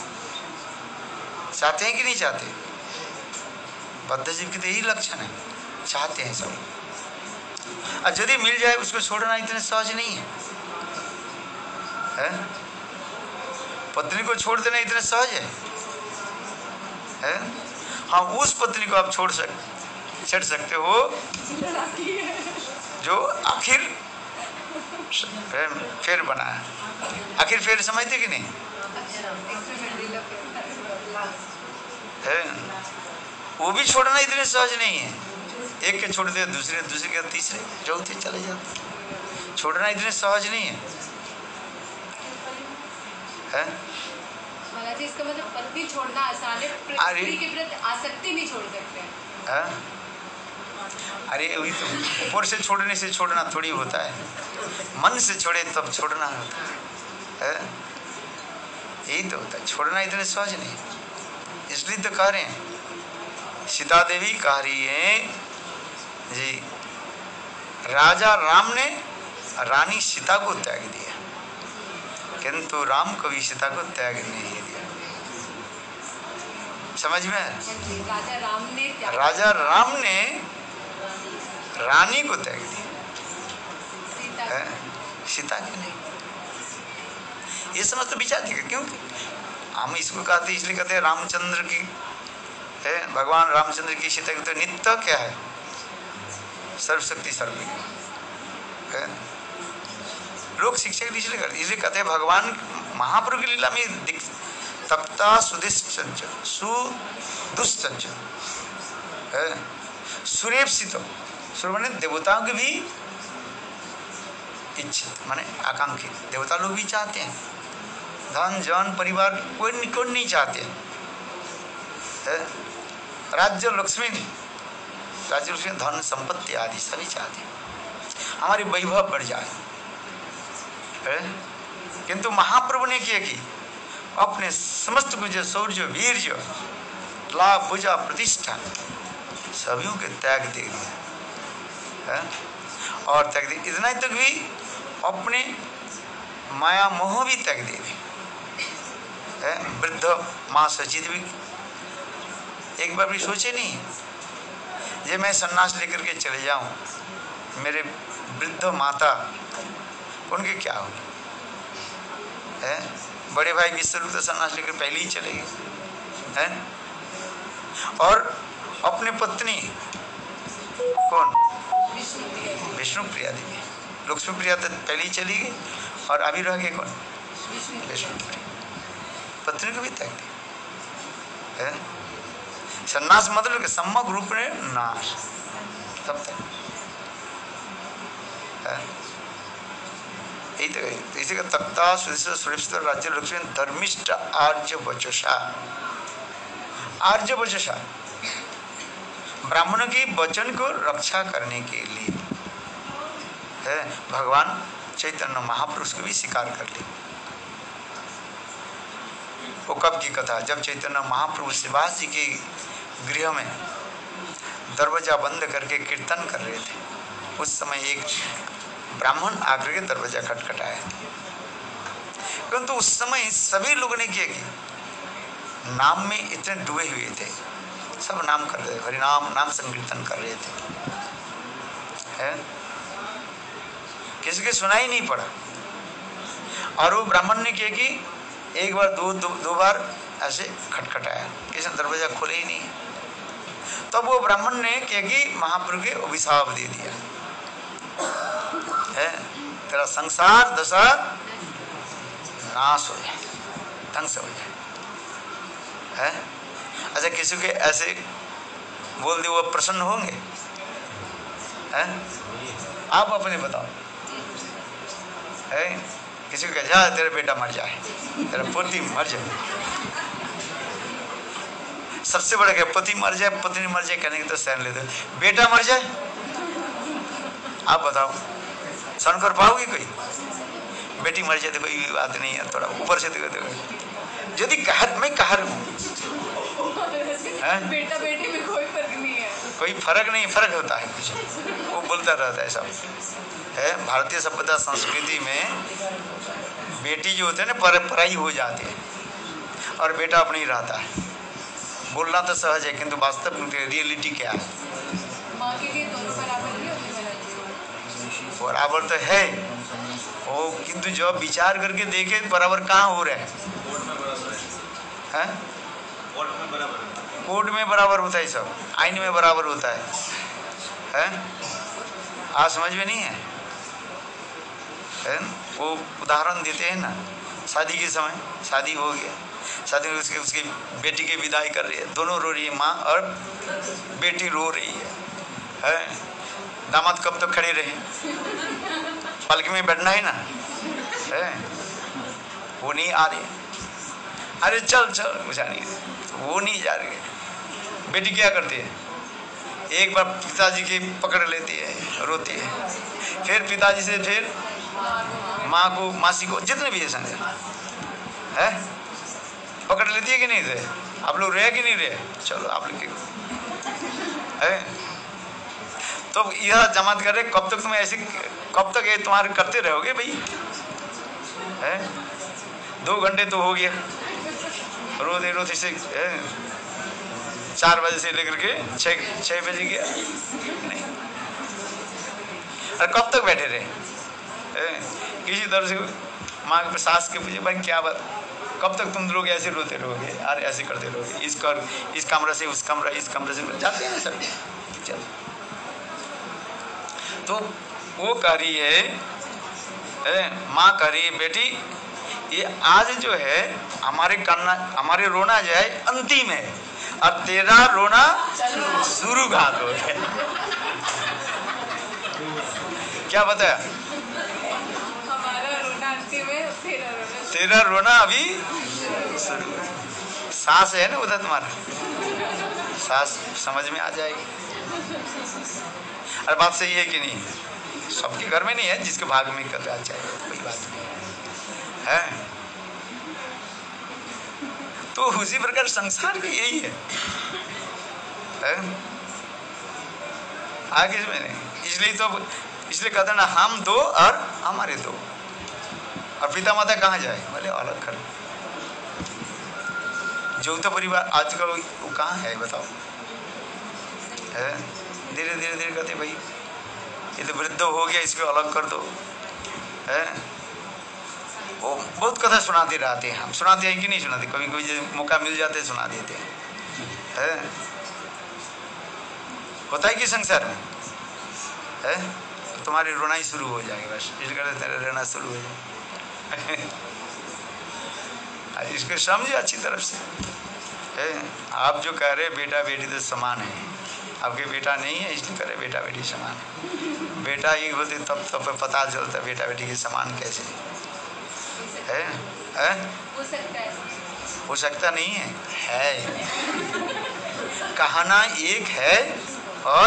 चाहते हैं कि नहीं चाहते? बद्ध जीव के तो यही लक्षण है, चाहते हैं सब, और यदि मिल जाए उसको छोड़ना इतने सहज नहीं है, है? पत्नी को छोड़ देना इतने सहज है, है? हाँ, उस पत्नी को आप छोड़ सकते छड़ सकते हो जो आखिर फिर बना है। आखिर फिर समझते कि नहीं है? वो भी छोड़ना इतने सहज नहीं है। एक के छोड़ दे दूसरे, दूसरे के तीसरे चौथे चले जाते, छोड़ना इतने सहज नहीं है, है? महाराज इसका मतलब पत्नी छोड़ना आसान है, पृथ्वी के प्रति आसक्ति नहीं छोड़ सकते हैं। अरे वही तो, ऊपर से छोड़ने से छोड़ना थोड़ी होता है, मन से छोड़े तब छोड़ना होता है, यही तो होता है। छोड़ना इतने सहज नहीं, इसलिए तो कह रहे हैं सीता देवी कह रही है जी, राजा राम ने रानी सीता को त्याग दिया, किंतु राम कभी सीता को त्याग नहीं दिया। समझ में? राजा राम ने राजा राम ने रानी को त्याग दिया, सीता, सीता की नहीं। ये समझ तो विचार दिया, क्योंकि हम इसको कहते इसलिए कहते हैं रामचंद्र की है, भगवान रामचंद्र की सीता की तो नित्य क्या है, सर्वशक्ति सर्वज्ञ है। लोग शिक्षा के इसलिए करते इसलिए कहते हैं भगवान महाप्रभु की लीला में तप्ता सुदिष्ट सुदुष्ट है, सुरेप्सित, सुर माने देवताओं के भी इच्छित माने आकांक्षित, देवता लोग भी चाहते हैं, धन जन परिवार कोई कोई नहीं चाहते है? राज्य लक्ष्मी राज्य लक्ष्मी धन संपत्ति आदि सभी चाहते हैं, हमारी वैभव बढ़ जाए है? किंतु महाप्रभु ने किया कि अपने समस्त कुछ शौर्य वीर्य लाभ पूजा प्रतिष्ठा सभी के त्याग दे दिया, और त्याग दे इतना ही तक भी अपने माया मोह भी त्याग दे दी। वृद्ध माँ सचित भी एक बार भी सोचे नहीं जे मैं सन्यास लेकर के चले जाऊं, मेरे वृद्ध माता उनके क्या हो है? बड़े भाई विश्वरूप तो सन्यास लेकर पहले ही चले गए हैं, और अपने पत्नी कौन विष्णु प्रिया देवी, लक्ष्मी प्रिया तो पहले ही चली गई, और अभी रह गए कौन विष्णु प्रिया, पत्नी को भी त्याग दी है। सन्यास मतलब कि सम्यक रूप में नाश तब तक है। यही तो इसी का तख्ता सुरेश्वर राज्य लक्ष्मी धर्मिष्ठ आर्य वचसा, आर्य वचसा ब्राह्मणों की वचन को रक्षा करने के लिए है, भगवान चैतन्य महापुरुष को भी स्वीकार कर ली। वो कब की कथा, जब चैतन्य महाप्रभु शिवास जी के गृह में दरवाजा बंद करके कीर्तन कर रहे थे, उस समय एक ब्राह्मण आकर के दरवाजा खटखटाया, किंतु उस समय सभी लोगों ने किया कि नाम में इतने डूबे हुए थे, सब नाम कर रहे थे, हरिनाम नाम संकीर्तन कर रहे थे है? किसी के सुनाई नहीं पड़ा, और वो ब्राह्मण ने किया कि एक बार दो दो, दो बार ऐसे खटखटाया, किसी ने दरवाजा खोले ही नहीं। तब तो वो ब्राह्मण ने किया कि महाप्रभु के अभिशाप दे दिया है, तेरा संसार दशा नाश हो जाए, ध्वंस हो जाए है। अच्छा किसी के ऐसे बोल दे वो प्रसन्न होंगे हैं? आप अपने बताओ है? किसी को जा तेरा बेटा मर जाए, तेरा पोती मर जाए, सबसे बड़ा क्या पति मर जाए पत्नी मर जाए कहने की तो सहन लेते, बेटा मर जाए आप बताओ सहन कर पाओगे? कोई बेटी मर जाए तो कोई बात नहीं है, थोड़ा ऊपर से देखो देखो यदि कहर मैं कहर हूँ बेटा बेटी में कोई फर्क नहीं है, कोई फर्क नहीं, फर्क होता है कुछ, वो बोलता रहता है सब है। भारतीय सभ्यता संस्कृति में बेटी जो होते हैं ना पर पराई हो जाती है, और बेटा अपने ही रहता है। बोलना तो सहज है किंतु वास्तव में रियलिटी क्या है? माँ के लिए दोनों बराबर ही होते, बराबर तो है वो, किंतु जब विचार करके देखे बराबर कहाँ हो रहा है? हैं? कोर्ट में बराबर होता है, सब आईन में बराबर होता है हैं? आज समझ में नहीं है, है? वो उदाहरण देते हैं ना, शादी के समय शादी हो गया, शादी में उसके उसकी बेटी की विदाई कर रही है, दोनों रो रही है, माँ और बेटी रो रही है, है? दामाद कब तक खड़े रहे, पालकी में बैठना है ना है? वो नहीं आ रही, अरे चल चल जानी, वो नहीं जा रही। बेटी क्या करती है, एक बार पिताजी की पकड़ लेती है, रोती है, फिर पिताजी से फिर माँ को मासी को जितने भी है संग है पकड़ लेती है कि नहीं थे? आप लोग रहे कि नहीं रहे? चलो आप लोग है तो यह जमात कर रहे, कब तक तुम ऐसे कब तक ये तुम्हारे करते रहोगे भाई है? दो घंटे तो हो गया रोते रोते से चार बजे से लेकर के छः छः बजे गया नहीं, और कब तक बैठे रहे है? किसी तरह से माँ के सास के पूछे भाई क्या बात, कब तक तुम लोग ऐसे रोते रहोगे, अरे ऐसे करते रहोगे, इस कर इस कमरा से उस कमरा इस कमरे से जाते हैं सब। चल तो वो कह रही है, है माँ कह रही है बेटी ये आज जो है हमारे करना हमारे रोना जो है अंतिम है, और तेरा रोना शुरू घात हो गया। क्या बताया तेरा रोना अभी शुरू है। सांस है ना उधर तुम्हारा, सांस समझ में आ जाएगी। अरे बात सही है कि नहीं? सबके घर में नहीं है, जिसके भाग में करना चाहिए कोई बात नहीं है। तो उसी प्रकार संसार भी यही है, है? आगे में नहीं, इसलिए तो इसलिए कहते ना हम दो और हमारे दो, और पिता माता कहाँ जाए? बोले अलग कर। जो तो परिवार आजकल वो कहाँ है बताओ? है धीरे धीरे धीरे कहते भाई ये तो वृद्ध हो गया, इसको अलग कर दो, है? वो बहुत कथा सुनाते रहते हैं, हम सुनाते हैं कि नहीं सुनाते? कभी कभी जब मौका मिल जाते हैं सुना देते हैं, है? होता है कि संसार में, है? तुम्हारी रोना ही शुरू हो जाएगी बस, इसलिए तेरा रोना शुरू हो जाए। इसको समझो अच्छी तरफ से, है? आप जो कह रहे बेटा बेटी तो समान है, आपके बेटा नहीं है इसलिए कह रहे बेटा बेटी समान है। बेटा ही होते तब तब पता चलता बेटा बेटी के समान कैसे है, है? हो सकता है, हो सकता नहीं है, है। कहना एक है और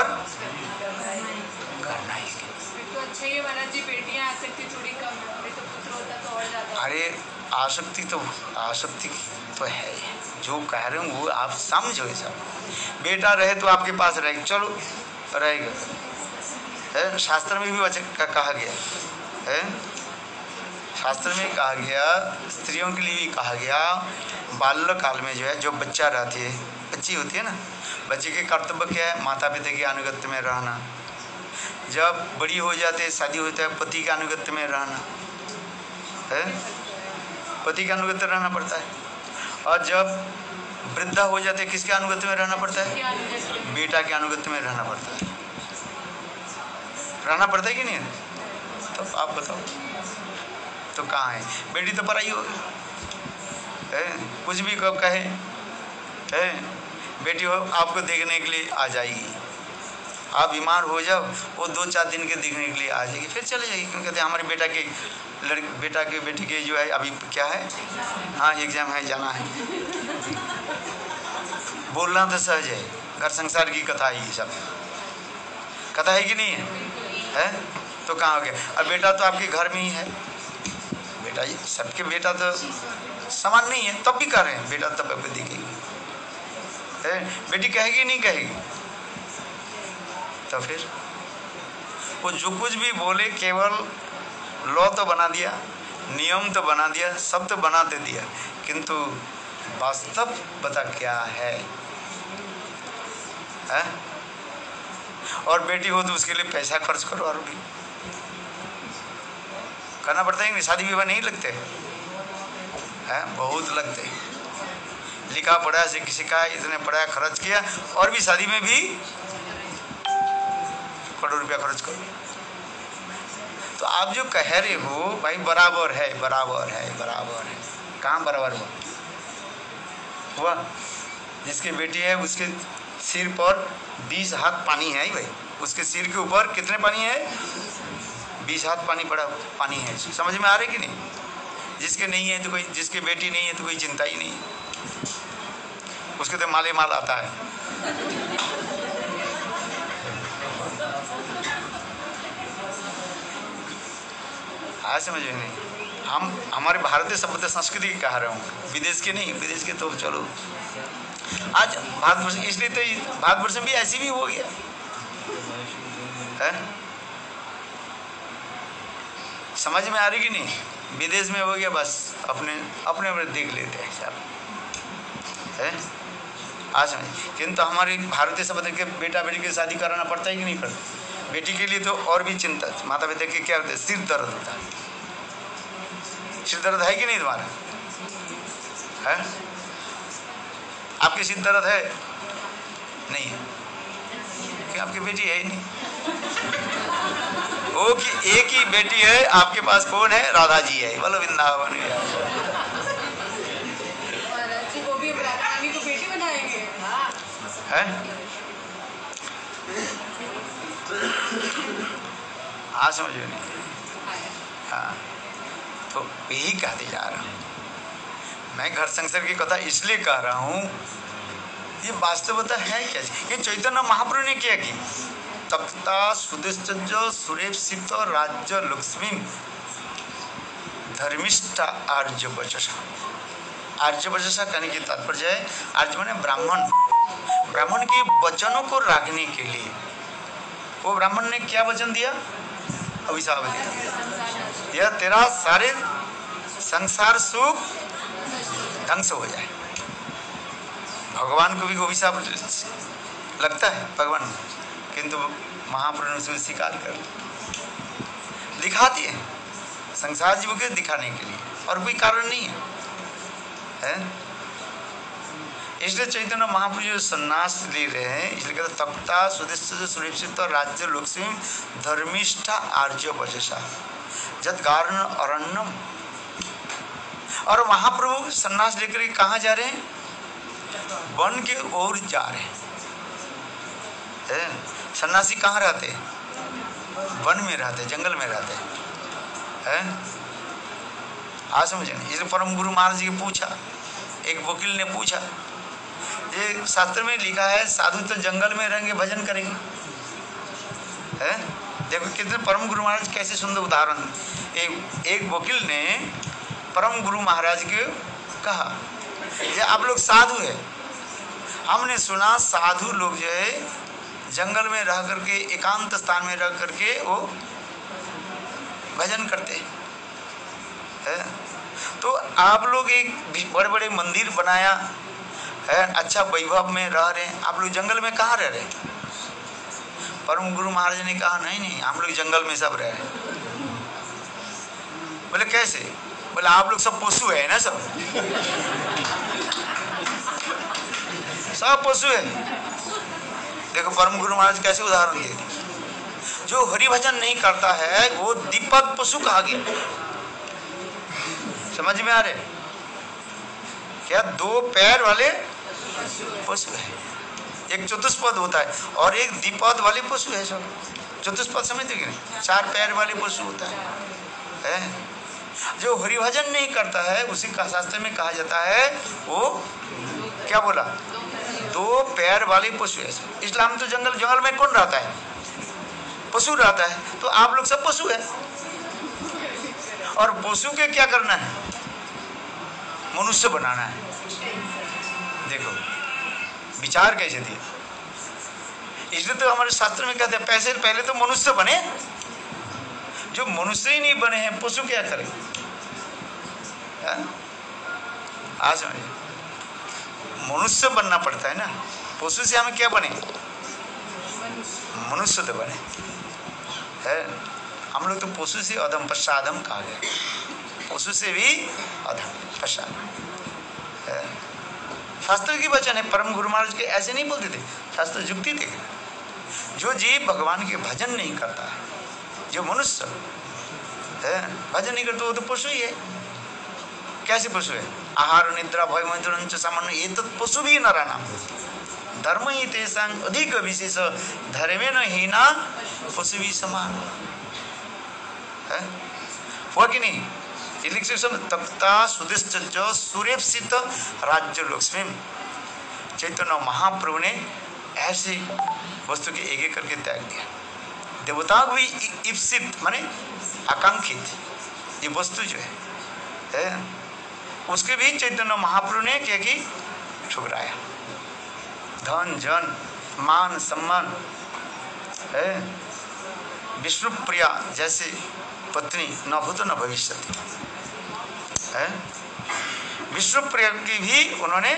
करना एक है। तो अच्छा ही महाराज जी, बेटियां आसक्ति थोड़ी कम है, तो पुत्र होता तो और ज्यादा। अरे आसक्ति तो आसक्ति तो है, जो कह रहे हूँ वो आप समझो। सब बेटा रहे तो आपके पास रहेगा, चलो रहेगा, है? शास्त्र में भी वचन कहा गया है, शास्त्र में कहा गया, स्त्रियों के लिए भी कहा गया, बाल्य काल में जो है जो बच्चा रहती है, बच्ची होती है ना, बच्चे के कर्तव्य क्या है? माता पिता के अनुगत्य में रहना। जब बड़ी हो जाते है, शादी होता है, पति के अनुगत्य में रहना, है? पति के अनुगत्य रहना पड़ता है। और जब वृद्धा हो जाते हैं, किसके अनुगत्य में रहना पड़ता है? बेटा के अनुगत्य में रहना पड़ता है। रहना पड़ता है कि नहीं? तो आप बताओ, तो कहाँ है? बेटी तो पराई हो गई, कुछ भी कब कहे, है? बेटी हो आपको देखने के लिए आ जाएगी, आप बीमार हो जाओ वो दो चार दिन के देखने के लिए आ जाएगी, फिर चले जाएगी। क्यों कहते हैं हमारे बेटा के लड़के बेटा के बेटी के जो है अभी क्या है, हाँ एग्जाम है, जाना है। बोलना तो सहज है, घर संसार की कथा है, ये सब कथा है कि नहीं है, है? तो कहाँ हो गया? और बेटा तो आपके घर में ही है, बेटा ही सबके बेटा तो समान नहीं है, तब भी कह रहे हैं बेटा तब आपको दिखेगी, है? बेटी कहेगी नहीं कहेगी? तो फिर वो जो कुछ भी बोले केवल लॉ तो बना दिया, नियम तो बना दिया, सब तो बना दे दिया, किंतु वास्तव बता क्या है, है? और बेटी हो तो उसके लिए पैसा खर्च करो, और भी करना पड़ता है कि शादी विवाह नहीं लगते हैं, बहुत लगते हैं। लिखा पढ़ा से किसी का इतने पढ़ा खर्च किया, और भी शादी में भी करोड़ रुपया खर्च करो। तो आप जो कह रहे हो भाई बराबर है, बराबर है, बराबर है, कहाँ बराबर हुआ? हुआ जिसकी बेटी है उसके सिर पर बीस हाथ पानी है भाई, उसके सिर के ऊपर कितने पानी है? बीस हाथ पानी पड़ा पानी है। समझ में आ रही कि नहीं? जिसके नहीं है तो कोई, जिसकी बेटी नहीं है तो कोई चिंता ही नहीं, उसके तो माले माल आता है। हाँ समझ में नहीं? हम हमारे भारतीय सभ्यता संस्कृति की कह रहे हूँ, विदेश के नहीं। विदेश के तो चलो आज भारतवर्ष, इसलिए तो भारतवर्ष में भी ऐसी भी हो गया है। समझ में आ रही कि नहीं? विदेश में हो गया, बस अपने अपने अपने देख लेते हैं सब, है? आज समझ। किंतु हमारी भारतीय सभ्यता के बेटा बेटी की शादी कराना पड़ता है कि नहीं पड़ता? बेटी के लिए तो और भी चिंता, माता पिता के क्या होता है? सिर दर्द होता है। सिर दर्द है कि नहीं तुम्हारा? है? आपकी सिर दर्द है? नहीं है कि आपकी बेटी है ही नहीं। वो कि एक ही बेटी है आपके पास, कौन है? राधा जी है, बोलो वृंदावन में। वो भी रानी को बेटी बनाएंगे, है? हाँ समझ में नहीं? हाँ तो यही कहते जा रहा हूँ मैं। घर संसार की कथा इसलिए कह रहा हूँ, ये वास्तवता है क्या? ये चैतन्य महाप्रभु ने क्या की? तप्ता सुदिष्टज सुरेप्सित राज्य लक्ष्मी धर्मिष्ठा आर्य वचसा। आर्य वचसा कहने की तात्पर्य है, आर्य माने ब्राह्मण। ब्राह्मण के वचनों को रखने के लिए वो ब्राह्मण ने क्या वचन दिया? अभिशाप दिया, यह तेरा सारे संसार सुख ध्वंस हो जाए। भगवान को भी अभिशाप लगता है भगवान, किंतु महाप्रभु ने उसे स्वीकार कर दिखाती है संसार जीव के दिखाने के लिए, और कोई कारण नहीं है, है? इसलिए चैतन्य महाप्रभु जो संन्यास ले रहे हैं, इसलिए कहते तप्ता सुदिष्ट सुरेप्सित राज्य लक्ष्मी धर्मिष्ठा आर्य वचसा जद गारण अरण्यम। और महाप्रभु संन्यास लेकर के कहाँ जा रहे हैं? वन के ओर जा रहे हैं। सन्यासी कहाँ रहते हैं? वन में रहते, जंगल में रहते हैं। आज समझे? इसलिए परम गुरु महाराज जी ने पूछा, एक वकील ने पूछा, ये शास्त्र में लिखा है साधु तो जंगल में रहेंगे, भजन करेंगे, है? देखो कितने परम गुरु महाराज कैसे सुंदर उदाहरण। एक एक वकील ने परम गुरु महाराज को कहा, ये आप लोग साधु है, हमने सुना साधु लोग जो है जंगल में रह करके, एकांत स्थान में रह करके वो भजन करते हैं। तो आप लोग एक बड़े बड़े मंदिर बनाया है, अच्छा वैभव में रह रहे हैं, आप लोग जंगल में कहाँ रह रहे हैं? परम गुरु महाराज ने कहा नहीं नहीं, हम लोग जंगल में सब रह रहे हैं। बोले कैसे? बोले आप लोग सब पशु है ना, सब सब पशु है। देखो परम गुरु महाराज कैसे उदाहरण दिए, जो हरि भजन नहीं करता है वो दीपक पशु कहा गया। समझ में आ रहे क्या? दो पैर वाले पशु है, एक चतुष्पद होता है और एक द्विपद वाले पशु है। सब चतुष्पद समझते कि नहीं? चार पैर वाले पशु होता है, है? जो हरि भजन नहीं करता है उसी का शास्त्र में कहा जाता है वो क्या बोला? दो पैर वाले पशु है। इस्लाम तो जंगल जंगल में कौन रहता है? पशु रहता है। तो आप लोग सब पशु है, और पशु के क्या करना है? मनुष्य बनाना है। देखो विचार कैसे दिए। इसलिए तो हमारे शास्त्र में कहते हैं पैसे पहले तो मनुष्य बने। जो मनुष्य ही नहीं बने हैं पशु क्या करें? आज मनुष्य बनना पड़ता है ना। पशु से हमें क्या बने? मनुष्य तो बने, है? हम लोग तो पशु से अधम पश्चादम कहा गया, पशु से भी अधम पश्चाद। शास्त्र की वचन है, परम गुरु महाराज के ऐसे नहीं बोलते थे, शास्त्र जुक्ति थे। जो जीव भगवान के भजन नहीं करता है, जो मनुष्य है भजन नहीं करता, वो तो पशु ही है। कैसे पशु है? आहार निद्रा भय मैथुन सामान्य, ये तो पशु भी न रहना। धर्म ही तेषां अधिक विशेष धर्मे न हीना पशु भी समान है, हुआ कि नहीं? तप्ता सुदिष्ट सूर्यप्सित राज्य लक्ष्मी। चैतन्य महाप्रभु ने ऐसे वस्तु के एक एक करके त्याग दिया। देवताओं को भी इप्सित माने आकांक्षित ये वस्तु जो है, है उसके भी चैतन्य महाप्रभु ने क्या की? ठुकराया। धन जन मान सम्मान है, विष्णु प्रिया जैसे पत्नी न भूत न भविष्य है, विष्णु प्रिया की भी उन्होंने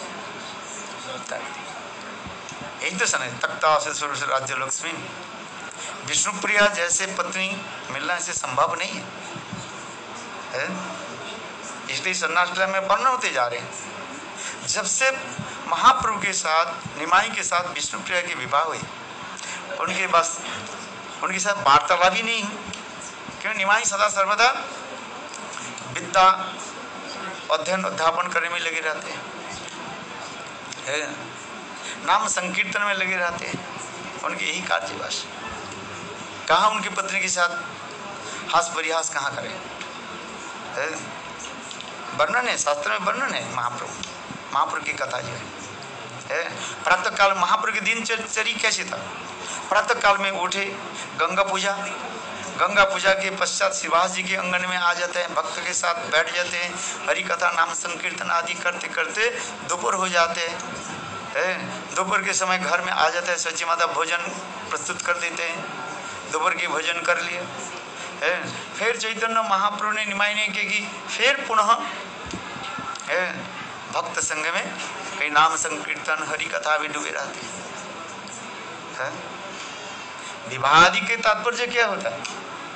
एक तो सने तख्ता से सुर राज्य लक्ष्मी। विष्णु प्रिया जैसे पत्नी मिलना ऐसे संभव नहीं है, है? इसलिए सन्यास में वर्ण होते जा रहे हैं। जब से महाप्रभु के साथ निमाई के साथ विष्णु प्रिया की विवाह हुई, उनके पास उनके साथ वार्तालाप ही नहीं, क्यों? निमाई सदा सर्वदा विद्या अध्ययन अध्यापन करने में लगे रहते हैं, है? नाम संकीर्तन में लगे रहते हैं, उनके यही कार्यवास। कहाँ उनकी पत्नी के साथ हास परिहास कहाँ करें, है, वर्णन है, शास्त्र में वर्णन है महाप्रभु महाप्रभु की कथा जो है। प्रातः काल महाप्रभु की दिनचर्या कैसे था? प्रातः काल में उठे, गंगा पूजा, गंगा पूजा के पश्चात शिवास जी के आंगन में आ जाते हैं, भक्त के साथ बैठ जाते हैं, हरि कथा नाम संकीर्तन आदि करते करते दोपहर हो जाते हैं। दोपहर के समय घर में आ जाते हैं, सच्ची माता भोजन प्रस्तुत कर देते हैं, दोपहर के भोजन कर लिए है। फिर चैतन्य महाप्रभु ने निमाई ने की, फिर पुनः है भक्त संग में कई नाम संकीर्तन हरि कथा भी डूबे रहते हैं। विवाह आदि के तात्पर्य क्या होता है?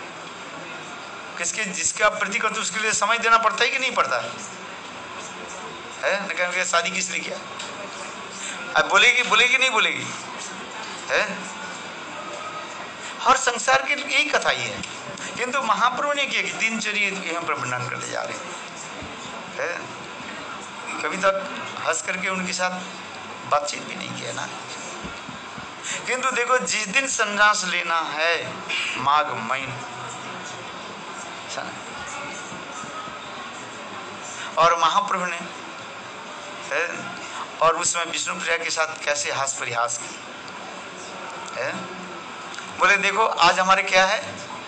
किसके जिसका प्रति करते उसके लिए समय देना पड़ता है कि नहीं पड़ता है? न कहेंगे शादी किस लिए किया? अब बोलेगी बोलेगी नहीं बोलेगी है? हर संसार की यही कथा ही है, किंतु महाप्रभु ने किया कि दिनचर्या यहाँ पर वर्णन कर ले जा रहे हैं। कभी तक हंस करके उनके साथ बातचीत भी नहीं किया ना। किंतु देखो, जिस दिन संन्यास लेना है माघ महीन, और महाप्रभु ने है, और उसमें विष्णु प्रिया के साथ कैसे हास परिहास की है। बोले देखो आज हमारे क्या है,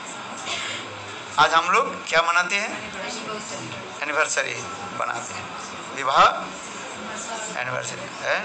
आज हम लोग क्या मनाते हैं? एनिवर्सरी बनाते हैं, विवाह एनिवर्सरी है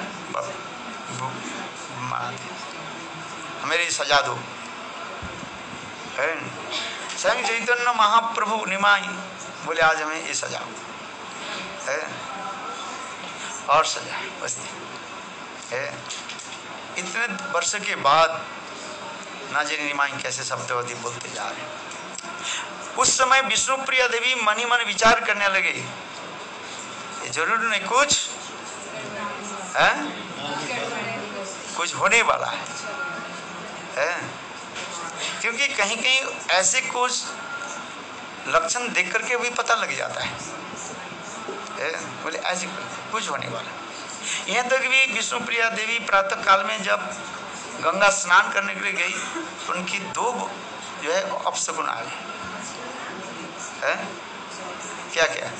मनाते हैं, मेरी सजा दो है। स्वयं चैतन्य महाप्रभु निमाई बोले आज हमें ये सजा है, और सजा बस्ती है। इतने वर्ष के बाद ना जाने निमाई कैसे शब्दवती बोलते जा रहे हैं। उस समय विष्णु प्रिया देवी मन ही मन विचार करने लगे, ये जरूर नहीं कुछ है, कुछ होने वाला है, है? क्योंकि कहीं कहीं ऐसे कुछ लक्षण देख करके भी पता लग जाता है, है? बोले ऐसे कुछ होने वाला। यहाँ तक भी विष्णु प्रिया देवी प्रातः काल में जब गंगा स्नान करने के लिए गई तो उनकी दो जो है अपशकुन आ गए है। क्या क्या?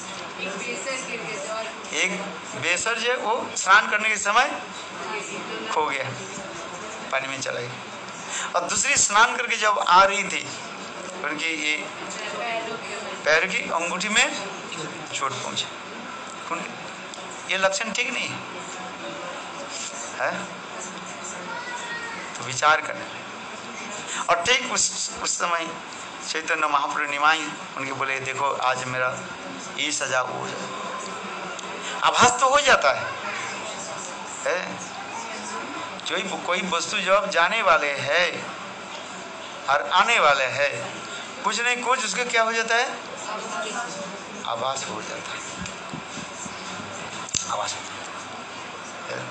एक बेसर जो वो स्नान करने के समय खो गया, पानी में चला गया, और दूसरी स्नान करके जब आ रही थी उनकी ये पैर की अंगूठी में चोट पहुंची। ये लक्षण ठीक नहीं है, है? तो विचार करने लगे। और ठीक उस उस समय चैतन्य महाप्रभु निमाई उनके बोले देखो आज मेरा ये सजा हो जाए। आभास तो हो जाता है, है? जो कोई वस्तु जब जाने वाले है और आने वाले है, कुछ नहीं कुछ उसके क्या हो जाता है, आभास हो जाता है, आभास हो जाता है।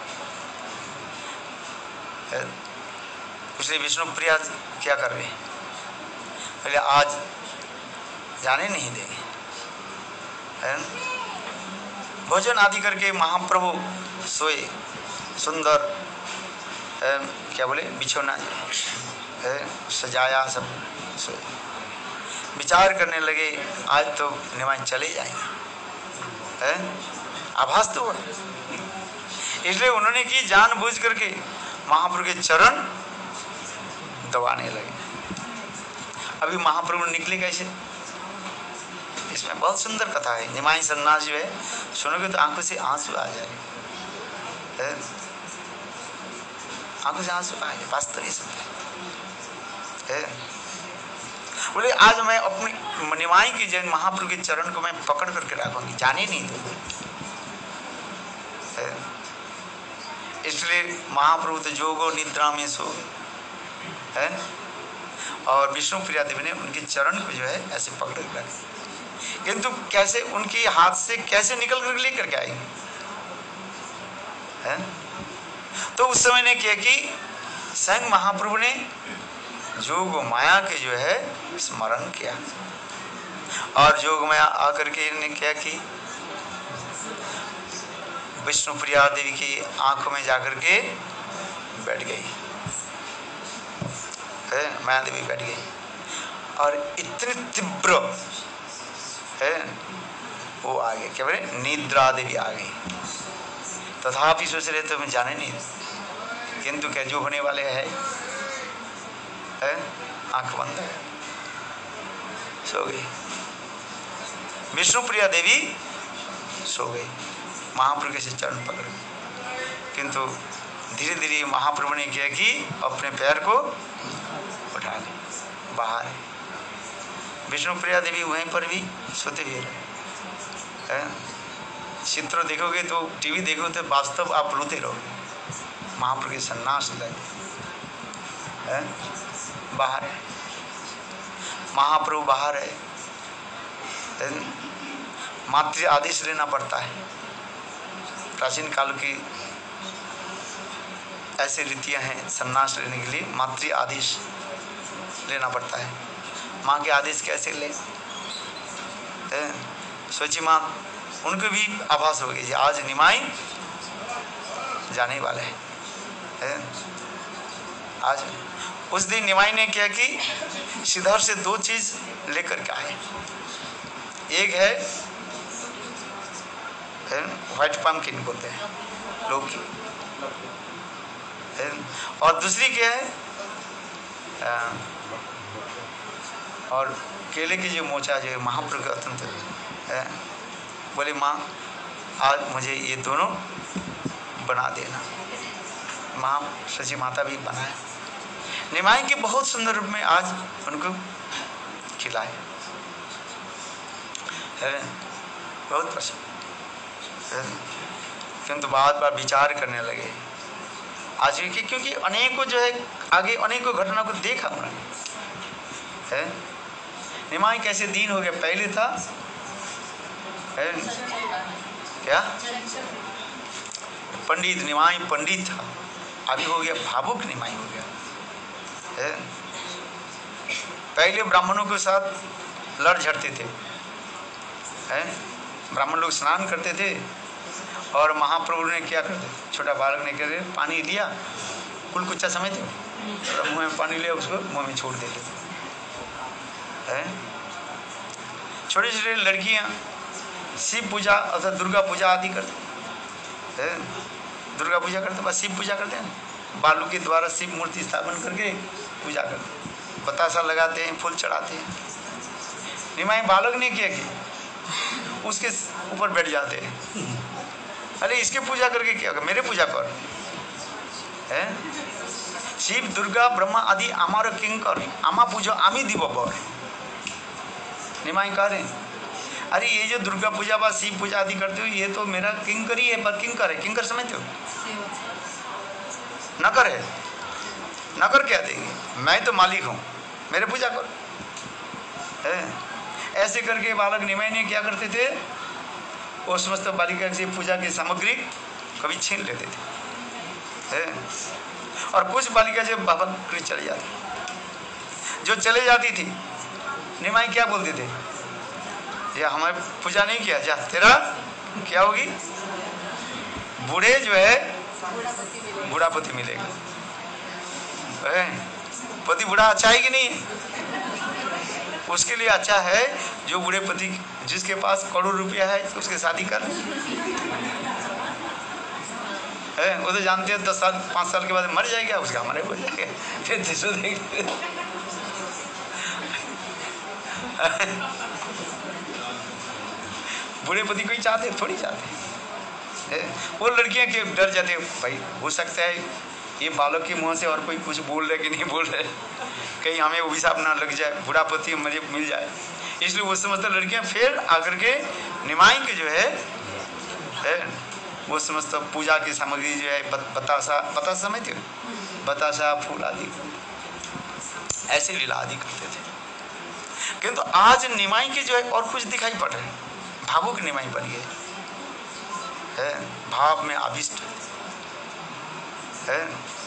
इसलिए विष्णु प्रिया क्या कर रहे, पहले आज जाने नहीं देंगे, है? भोजन आदि करके महाप्रभु सोए, सुंदर है, क्या बोले बिछौना है सजाया, सब सोए, विचार करने लगे आज तो निमाई चले जाएंगे, है? आभास तो हुआ। इसलिए उन्होंने की जानबूझ करके महाप्रभु के चरण दबाने लगे। अभी महाप्रभु निकले कैसे, इसमें बहुत सुंदर कथा है। निमाई सन्यास जो है सुनोगे तो आंखों से आंसू आ जाए, आंखों से आंसू आ जाए, वास्तव ये सुंदर है। बोले आज मैं अपनी निमाई की जैन महाप्रभु के चरण को मैं पकड़ करके रखूंगी, जाने नहीं दूंगी। इसलिए महाप्रभु तो जोगो निद्रा में सो है, और विष्णु प्रिया देवी ने उनके चरण को जो है ऐसे पकड़ कर रखे। किंतु कैसे उनके हाथ से कैसे निकल कर लेकर के आएंगे, है? तो उस समय ने किया कि स्वयं महाप्रभु ने जोग माया के जो है स्मरण किया, और जोग माया आकर के ने क्या कि विष्णु प्रिया देवी की आंखों में जाकर के बैठ गई है, माया देवी बैठ गई, और इतनी तीव्र है, वो आ गए। क्या बोले? निद्रा देवी आ गई। तथापि सोच रहे तो मैं जाने नहीं, किंतु क्या जो होने वाले है, है? आंख बंद है, सो गई। विष्णुप्रिया देवी सो गई, महाप्रभु के से चरण पकड़, किंतु धीरे धीरे महाप्रभु ने किया कि अपने पैर को उठा ले बाहर। विष्णुप्रिया देवी वहीं पर भी सोते हुए रहे। चित्र देखोगे तो, टीवी देखोगे तो वास्तव आप रोते रहोगे। महाप्रभु के सन्यास लगे बाहर है, महाप्रभु बाहर है, मातृ आदेश लेना पड़ता है। प्राचीन काल की ऐसे रीतियां हैं, सन्यास लेने के लिए मातृ आदेश लेना पड़ता है। माँ के आदेश कैसे ले? सोची माँ, उनको भी आभास हो गई आज निमाई जाने वाले हैं। है? आज उस दिन निमाई ने क्या कि श्रीधर से दो चीज लेकर के आए। एक है, है व्हाइट पम्पकिन बोलते हैं लोग की, और दूसरी क्या है, आ, और केले की जो मोचा जो महाप्रभु के अत्यंत है, बोले माँ आज मुझे ये दोनों बना देना। माँ सची माता भी बनाए, निमाई के बहुत सुंदर रूप में आज उनको खिलाए, है बहुत प्रसन्न। किंतु बार बार विचार करने लगे आज भी, क्योंकि अनेकों जो है आगे अनेकों घटना को देखा उन्होंने, है निमाई कैसे दीन हो गया। पहले था है क्या पंडित, निमाई पंडित था, अभी हो गया भावुक निमाई हो गया है। पहले ब्राह्मणों के साथ लड़ झड़ते थे, है ब्राह्मण लोग स्नान करते थे और महाप्रभु ने क्या करते, छोटा बालक ने क्या पानी लिया, कुल कुच्चा समझते हो, मुंह में पानी लिया, उसको मुंह में छोड़ देते है। छोटी छोटी लड़कियां शिव पूजा अर्थात दुर्गा पूजा आदि करते हैं, दुर्गा पूजा करते बस शिव पूजा करते हैं, बालू के द्वारा शिव मूर्ति स्थापन करके पूजा करते हैं, बतासा लगाते हैं, फूल चढ़ाते हैं। निमाई बालक ने किया कि उसके ऊपर बैठ जाते हैं, अरे इसके पूजा करके क्या होगा, मेरे पूजा कर है। शिव दुर्गा ब्रह्मा आदि आमार किंकर आमा पूजा आमी दीब बर। निमाई कह रहे अरे ये जो दुर्गा पूजा व शिव पूजा आदि करते हो ये तो मेरा किंकर ही है, पर किंकर है, किंकर समझते हो, नकर है, नकर क्या देंगे, मैं तो मालिक हूँ, मेरे पूजा करो है। ऐसे करके बालक निमाई ने क्या करते थे, वो समस्त बालिका से पूजा की सामग्री कभी छीन लेते थे है? और कुछ बालिका से बाबा के चले जाती, जो चले जाती थी निमाई क्या बोलते थे, या हमारे पूजा नहीं किया, जा तेरा क्या होगी, बूढ़े जो है बूढ़ा पति मिलेगा। पति बूढ़ा अच्छा है कि नहीं, उसके लिए अच्छा है जो बूढ़े पति जिसके पास करोड़ रुपया है उसके शादी कर है। वो तो जानते हैं दस साल पाँच साल के बाद मर जाएगा, उसका हमारे हो जाएगा, फिर तीसरे देंगे। बूढ़े पति कोई चाहते थोड़ी चाहते है। वो लड़कियां के डर जाते भाई हो सकता है ये बालक के मुंह से और कोई कुछ बोल रहे कि नहीं बोल रहे, कहीं हमें अभिशाप ना लग जाए, बुढ़ा पति मुझे मिल जाए, इसलिए वो समझते लड़कियां फिर आकर के निमाई के जो है, है वो समस्त पूजा की सामग्री जो है बतासा बतासा समझते हो, बतासा फूल आदि ऐसे लीला आदि करते थे। किंतु आज निमाई के जो है और कुछ दिखाई पड़ रहे हैं, भावुक निमाई बन गए है, भाव में आविष्ट है।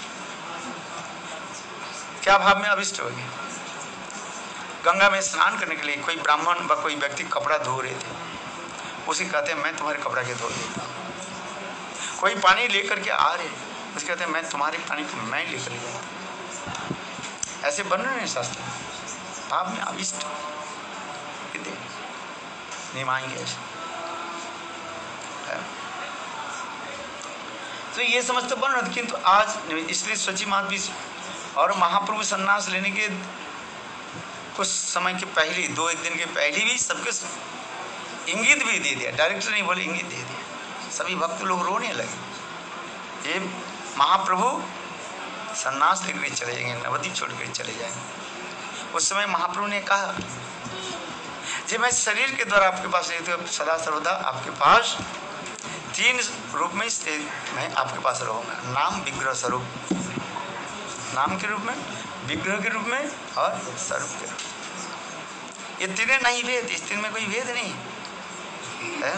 क्या भाव में अभिष्ट हो गए, गंगा में स्नान करने के लिए कोई ब्राह्मण व कोई व्यक्ति कपड़ा धो रहे थे, उसे कहते हैं मैं तुम्हारे कपड़ा के धो देता हूँ। कोई पानी लेकर के आ रहे, उसे कहते हैं मैं तुम्हारे पानी को मैं लेकर जाता। ऐसे बन रहे हैं शास्त्र, भाव में अभिष्ट निभाएंगे ऐसे। तो ये समझ तो बन रहा, किंतु आज इसलिए सची मात भी और महाप्रभु सन्यास लेने के कुछ समय के पहले, दो एक दिन के पहले भी सबके इंगित भी दे दिया, डायरेक्ट नहीं बोले, इंगित दे दिया। सभी भक्त लोग रोने लगे, ये महाप्रभु सन्यास लेकर चले जाएंगे, नवद्वीप छोड़ कर चले जाएंगे। उस समय महाप्रभु ने कहा, जी मैं शरीर के द्वारा आपके पास रहते हुए सदा सर्वदा आपके पास तीन रूप में मैं आपके पास रहूंगा, नाम विग्रह स्वरूप, नाम के रूप में, विग्रह के रूप में और स्वरूप के रूप में। ये तीनों नहीं भेद, इस तीन में कोई भेद नहीं है।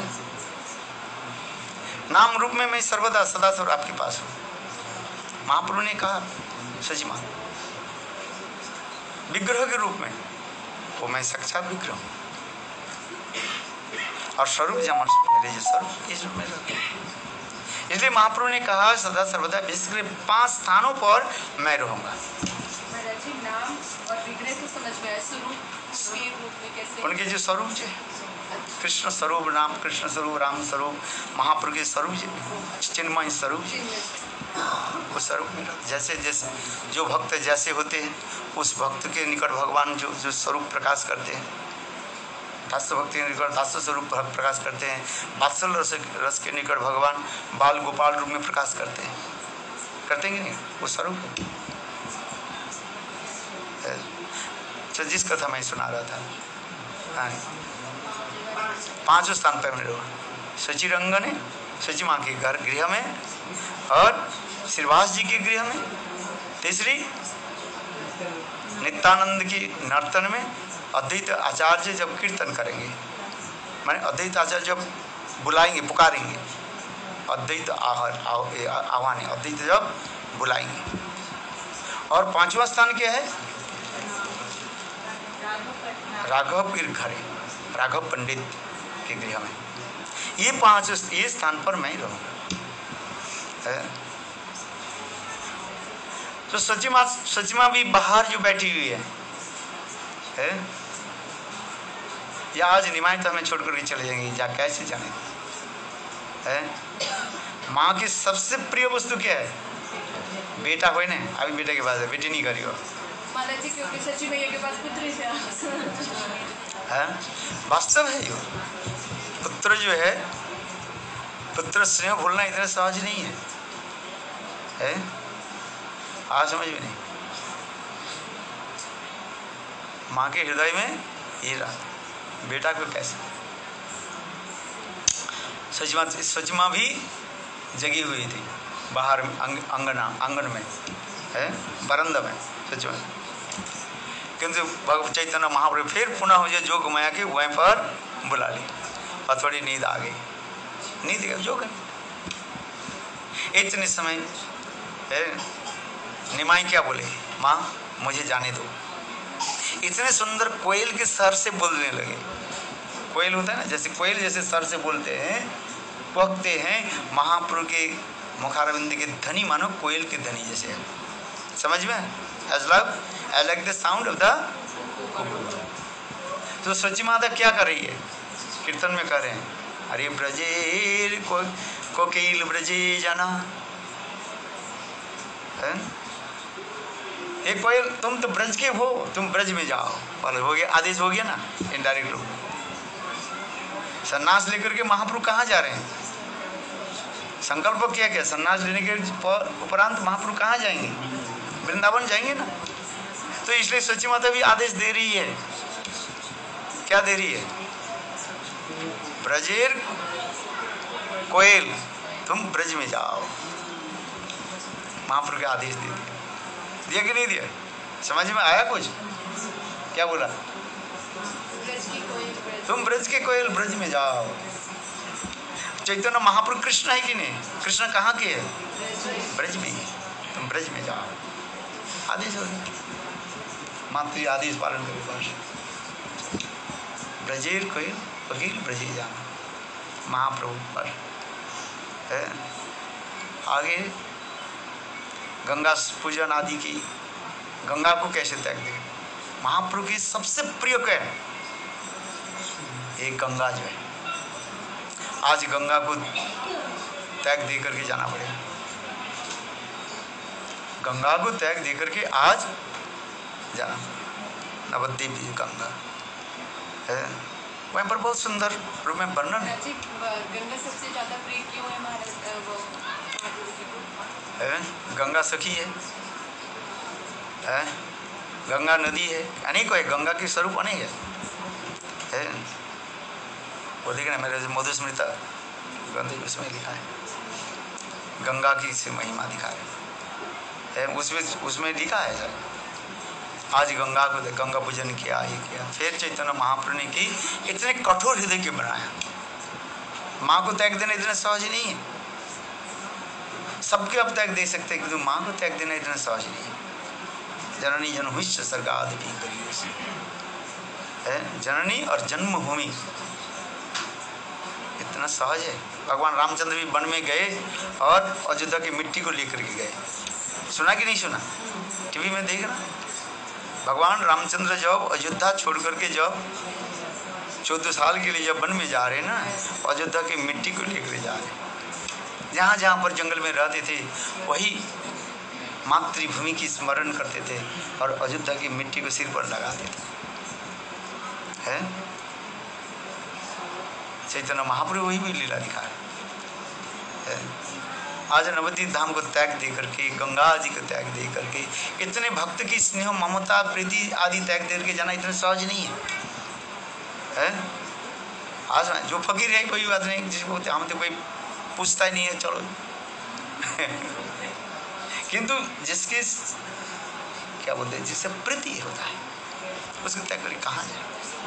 नाम रूप में मैं सर्वदा सदा सर्वदा आपके पास हूं। महाप्रभु ने कहा सची मान, विग्रह के रूप में वो मैं साक्षात विग्रह हूं, और स्वरूप जमा मेरे जो स्वरूप इस रूप में रहता है। इसलिए महाप्रभु ने कहा सदा सर्वदा इसलिए पांच स्थानों पर मैं रहूंगा। नाम और विग्रह को समझ में आया, स्वरूप के रूप में कैसे? उनके जो स्वरूप जो कृष्ण स्वरूप, राम कृष्ण स्वरूप, राम स्वरूप, महाप्रभु के स्वरूप जो चिन्मय स्वरूप, उस स्वरूप में जैसे जैसे जो भक्त जैसे होते हैं उस भक्त के निकट भगवान जो जो स्वरूप प्रकाश करते हैं, दास भक्ति के निकट दास स्वरूप प्रकाश करते हैं, वात्सल रस रस के निकट भगवान बाल गोपाल रूप में प्रकाश करते हैं, करते हैं कि नहीं? वो स्वरूप तो जिस कथा मैं सुना रहा था, पांचों स्थान पर मेरे सची रंगन है, सची माँ के घर गृह में, और श्रीवास जी के गृह में, तीसरी नित्यानंद की नर्तन में, अद्वैत आचार्य जब कीर्तन करेंगे, माने अद्वैत आचार्य जब बुलाएंगे पुकारेंगे, अद्वैत आह्वान, अद्वैत जब बुलाएंगे। और पांचवा स्थान क्या है? राघव के घर, राघव पंडित के गृह में। ये पांच ये स्थान पर मैं रहूंगा। तो सची माँ सची माँ भी बाहर जो बैठी हुई है, है? या आज निमाई तो हमें छोड़ करके चले जाएंगे, जा कैसे जाने है? माँ की सबसे प्रिय वस्तु क्या है? बेटा हो ना, अभी बेटे के पास है, बेटी नहीं करी हो महाराज जी, क्योंकि सची मैया के पास पुत्र है। वास्तव है यो, पुत्र जो है, पुत्र स्नेह भूलना इतना सहज नहीं है, है? आज समझ में नहीं। माँ के हृदय में ये रहा, बेटा को कैसे? सचमा सचमा भी जगी हुई थी बाहर अंग, अंगना आंगन में, है, बरंदा में सचमा। किंतु भगवत चैतन्य महाप्रभु फिर पुनः मुझे जोग माया के वहीं पर बुला ली, और थोड़ी नींद आ गई, नींद गई जोग इतने समय है। निमाई क्या बोले, माँ मुझे जाने दो। इतने सुंदर कोयल के सर से बोलने लगे। कोयल होता है ना, जैसे कोयल जैसे सर से बोलते हैं, पकते हैं, महाप्रभु के मुखारविंद के धनी मानो कोयल के धनी जैसे है। समझ में? As love as like the sound of the cuckoo. तो सची माता क्या कर रही है? कीर्तन में कर रहे हैं, अरे ब्रजेर को कोकिल ब्रजे जाना है? एक कोयल, तुम तो ब्रज के हो, तुम ब्रज में जाओ, बोले हो गया, आदेश हो गया ना इनडायरेक्ट रूप। सन्यास लेकर के महाप्रभु कहाँ जा रहे हैं? संकल्प किया क्या? सन्यास लेने के उपरांत महाप्रभु कहाँ जाएंगे? वृंदावन जाएंगे ना। तो इसलिए सची माता भी आदेश दे रही है। क्या दे रही है? ब्रजेर कोयल, तुम ब्रज में जाओ। महाप्रभु के आदेश दे दिया, दिया कि नहीं दिया? समझ में आया कुछ? क्या बोला? तुम ब्रज के कोयल ब्रज में जाओ। चैतन्य महाप्रभु कृष्ण है कि नहीं? कृष्ण कहाँ के है? ब्रज में, तुम ब्रज में जाओ। आदेश हो गया, मातृ आदेश पालन करो। बस ब्रजेर कोयल कोयल ब्रजे जाना, महाप्रभु पर है। आगे गंगा पूजन आदि की, गंगा को कैसे त्याग दे? महाप्रभु की सबसे प्रिय क्या है? एक गंगा जो है, आज गंगा को त्याग दे करके जाना पड़ेगा। गंगा को त्याग दे करके आज जाना, नवद्वीप गंगा है, वहीं पर बहुत सुंदर रूप में वर्णन है। गंगा सबसे ज्यादा प्रिय क्यों है महाराज? गंगा सखी है, है? गंगा नदी है, अनेक है, गंगा के स्वरूप अनेक है, है? वो देखना मेरे मधुस्मृता ग्रंथ उसमें लिखा है, गंगा की से महिमा दिखा है, उसमें उसमें लिखा है सर, आज गंगा को गंगा पूजन किया, ये किया। फिर चैतन्य महाप्रभु ने की, इतने कठोर हृदय के बनाया। माँ को त्याग देना इतना सहज नहीं है, सबके अब त्याग दे सकते हैं, किंतु माँ को त्याग देना इतना सहज नहीं है। जननी जन्मभूमि स्वर्गादि है, जननी और जन्मभूमि इतना सहज है। भगवान रामचंद्र भी वन में गए और अयोध्या की मिट्टी को लेकर के गए, सुना कि नहीं सुना? टीवी में देख रहा, भगवान रामचंद्र जब अयोध्या छोड़ करके जब चौदह साल के लिए जब वन में जा रहे ना, अयोध्या की मिट्टी को लेकर जा रहे, जहाँ जहाँ पर जंगल में रहते थे वही मातृभूमि की स्मरण करते थे और अयोध्या की मिट्टी को सिर पर लगाते थे, है? चैतन्य महाप्रभु वही भी लीला दिखा है। आज नवद्वीप धाम को त्याग दे करके, गंगा जी को त्याग दे करके, इतने भक्त की स्नेह ममता प्रीति आदि त्याग दे करके जाना इतना सहज नहीं है, है? आज जो फकीर है कोई बात नहीं, जिसको हम तो कोई पूछता ही नहीं है, चलो किंतु जिसके क्या बोलते हैं, जिससे प्रीति होता है उसको त्याग करके कहाँ जाए,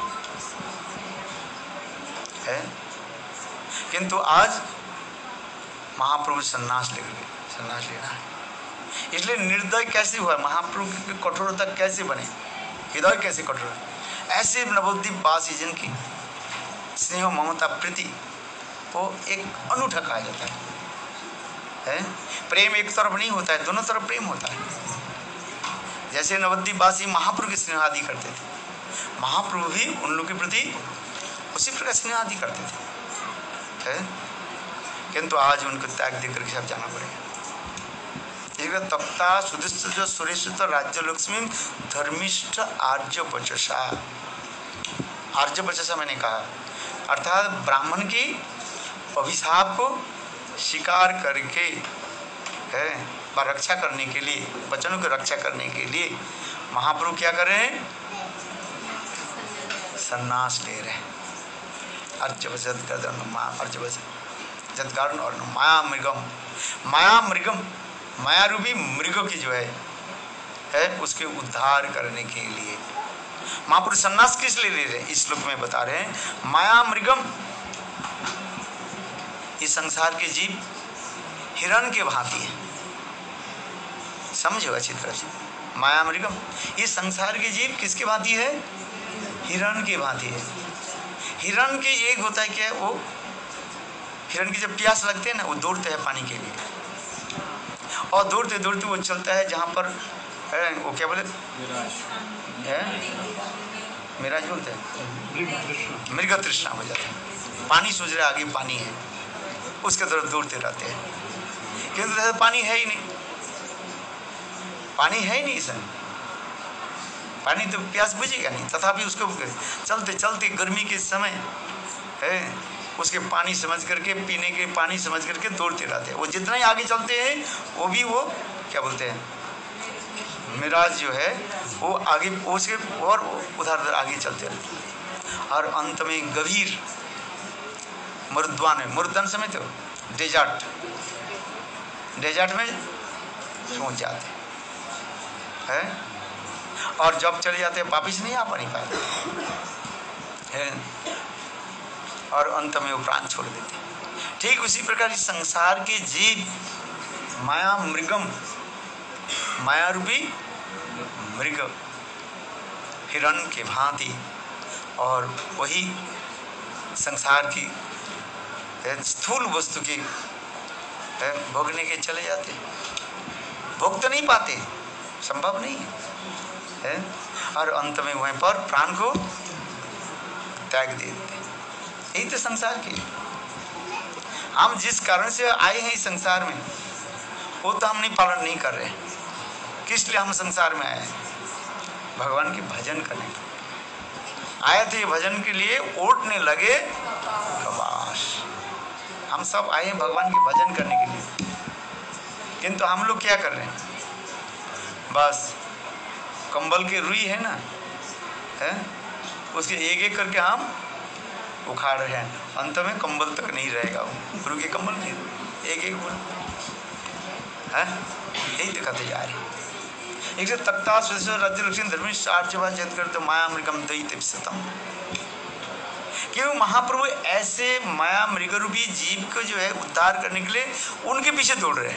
है? किंतु आज महाप्रभु सन्यास ले गए, सन्यास लेना है, इसलिए निर्दय कैसे हुआ, महाप्रभु की कठोरता कैसे बने, हृदय कैसे कठोर, ऐसे नवद्वीप वासी जिनकी स्नेह ममता प्रीति वो एक अनूठा कहा जाता है, है? प्रेम एक तरफ नहीं होता है, दोनों तरफ प्रेम होता है। जैसे नवद्वीप वासी महाप्रभु की स्नेह आदि करते थे, महाप्रभु भी उन लोगों के प्रति उसी प्रकार स्नेह आदि करते थे, है? किंतु आज उनको त्याग देकर के सब जाना पड़ेगा। तप्ता सुधिष्ठ जो सुरेश्वर राज्य लक्ष्मी धर्मिष्ठ आर्य बचसा, आर्य बचसा मैंने कहा अर्थात ब्राह्मण की अभिशाप को स्वीकार करके, है, रक्षा करने के लिए, वचनों की रक्षा करने के लिए महाप्रभु क्या कर रहे हैं, सन्यास ले रहे हैं। अर्चवचत जदगारण और माया मृगम, माया मृगम, माया रूपी मृग की जो है, है उसके उद्धार करने के लिए महापुरुष सन्यास किस लिए ले रहे हैं, इस श्लोक में बता रहे हैं। माया मृगम, इस संसार के जीव हिरण के भांति है, समझो अच्छी तरह से, माया मृगम, इस संसार के जीव किसके भांति है, हिरण के भांति है। हिरण के एक होता है क्या, वो हिरण की जब प्यास लगती है ना, वो दौड़ते हैं पानी के लिए, और दौड़ते दौड़ते वो चलता है जहाँ पर है, वो क्या बोले है, मिराज बोलते हैं, मृग तृष्णा हो जाता है, पानी सोच रहे आगे पानी है, उसके तरफ दौड़ते रहते हैं, किंतु पानी है ही नहीं, पानी है ही नहीं इसमें, पानी तो प्यास बुझेगा नहीं, तथापि उसको चलते चलते गर्मी के समय है उसके पानी समझ करके, पीने के पानी समझ करके दौड़ते रहते हैं। वो जितना ही आगे चलते हैं वो भी वो क्या बोलते हैं, मिराज जो है वो आगे उसके और उधर उधर आगे चलते रहते हैं, और अंत में गंभीर मुर्द्वान है, मुर्दन समय तो डेजर्ट, डेजर्ट में पहुँच जाते हैं, और जब चले जाते हैं वापिस नहीं आ नहीं पाते हैं, और अंत में वो प्राण छोड़ देते हैं। ठीक उसी प्रकार इस संसार के जीव माया मृगम, माया रूपी मृग हिरण के भांति, और वही संसार की स्थूल वस्तु की भोगने के चले जाते, भोग तो नहीं पाते, संभव नहीं है, और अंत में वहीं पर प्राण को त्याग दे देते, यही तो संसार की, हम जिस कारण से आए हैं इस संसार में वो तो हम नहीं पालन नहीं कर रहे। किस लिए हम संसार में आए हैं? भगवान के भजन करने के आए थे। भजन के लिए ओटने लगे कबाश। हम सब आए हैं भगवान के भजन करने के लिए, किंतु हम लोग क्या कर रहे हैं? बस कंबल की रुई है ना, है उसके एक एक करके हम उखाड़ रहे हैं, अंत में कंबल तक नहीं रहेगा, वो रुई के कंबल नहीं, एक एक बोल है यही दिखाते जा रहे। एक से तख्ता सुरेश्वर राज्य लक्ष्मी धर्मिष्ठ आर्चवा जत करते माया मृगम दैत्य सतम। क्यों महाप्रभु ऐसे माया मृग रूपी जीव को जो है उद्धार करने के लिए उनके पीछे दौड़ रहे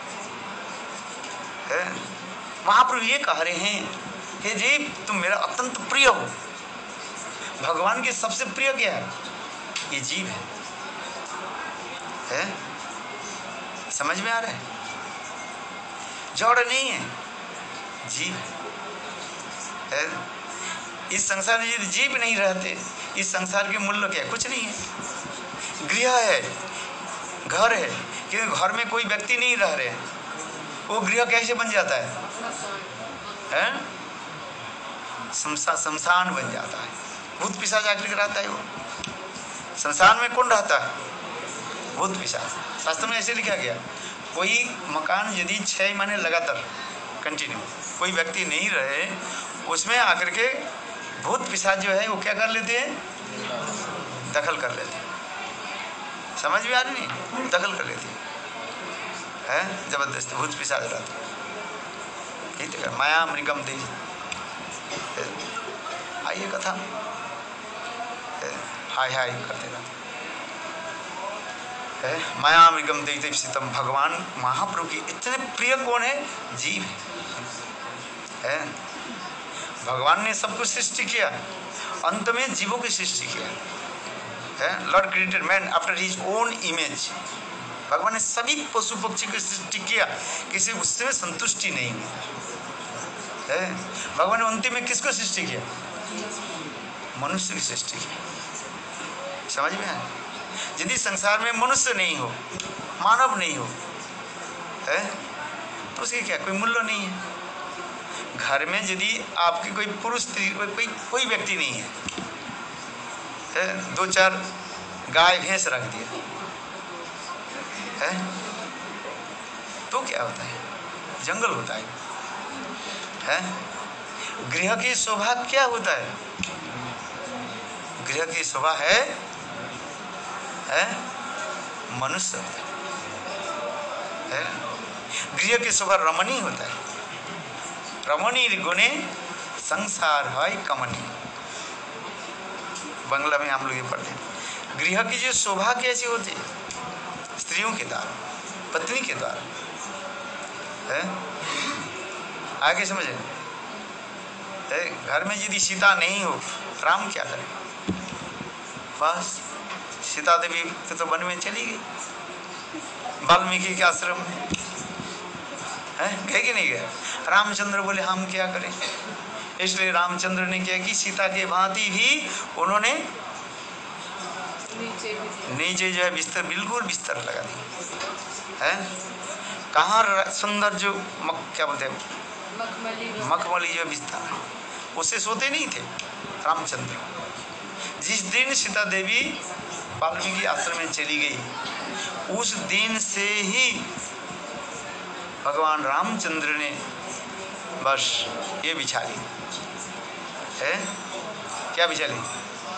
हैं। महाप्रभु ये कह रहे हैं कि जीव तुम मेरा अत्यंत प्रिय हो। भगवान के सबसे प्रिय क्या है? ये जीव है, है? समझ में आ रहा है? जड़ नहीं है, जीव है। इस संसार में यदि जीव नहीं रहते, इस संसार के मूल्य क्या? कुछ नहीं है। गृह है, घर है, क्योंकि घर में कोई व्यक्ति नहीं रह रहे हैं, वो गृह कैसे बन जाता है? हैं? शमशान बन जाता है। भूत पिशाच आकर के रहता है वो। शमशान में कौन रहता है? भूत पिशाच। शास्त्र में ऐसे लिखा गया, कोई मकान यदि छह महीने लगातार कंटिन्यू कोई व्यक्ति नहीं रहे, उसमें आकर के भूत पिशाच जो है वो क्या कर लेते हैं? दखल कर लेते हैं। समझ में आ रही नहीं? दखल कर लेते हैं, है जबरदस्त भूत पिशाच रहते हैं। यही तो माया मृगम दे आइए कथा हाय हाय करते रहते। माया मृगम दैत्य सीतम। भगवान महाप्रभु की इतने प्रिय कौन है? जीव है। भगवान ने सब कुछ सृष्टि किया, अंत में जीवों की सृष्टि किया है। Lord created man after his own image. भगवान ने सभी पशु पक्षी की सृष्टि किया, किसी उससे संतुष्टि नहीं है। भगवान ने अंतिम में किसको सृष्टि किया? मनुष्य की सृष्टि की। समझ में आया? यदि संसार में मनुष्य नहीं हो, मानव नहीं हो, है तो उसके क्या कोई मूल्य नहीं है। घर में यदि आपकी कोई पुरुष स्त्री कोई कोई व्यक्ति नहीं है, है दो चार गाय भैंस रख दिया है, तो क्या होता है? जंगल होता है, है? गृह की शोभा क्या होता है? गृह की शोभा है है मनुष्य है। गृह की शोभा रमणीय होता है। रमणीय गुणे संसार है कमनी। बंगला में हम लोग ये पढ़ते हैं। गृह की जो शोभा कैसी होती है? स्त्रियों के द्वारा, पत्नी के द्वारा, है? आगे समझे? घर में यदि सीता नहीं हो, राम क्या करे? बस सीता देवी तो वन में चली गई, वाल्मीकि के आश्रम में, है गए कि नहीं गए? रामचंद्र बोले हम क्या करें, इसलिए रामचंद्र ने क्या कि सीता के भांति भी उन्होंने नीचे नीचे जो है बिस्तर, बिल्कुल बिस्तर लगा दी है। कहाँ सुंदर जो मक क्या बोलते हैं मखमली मखमली जो बिस्तर, उससे सोते नहीं थे रामचंद्र। जिस दिन सीता देवी वाल्मीकि आश्रम में चली गई, उस दिन से ही भगवान रामचंद्र ने बस ये बिछा ली है। क्या बिछा ली?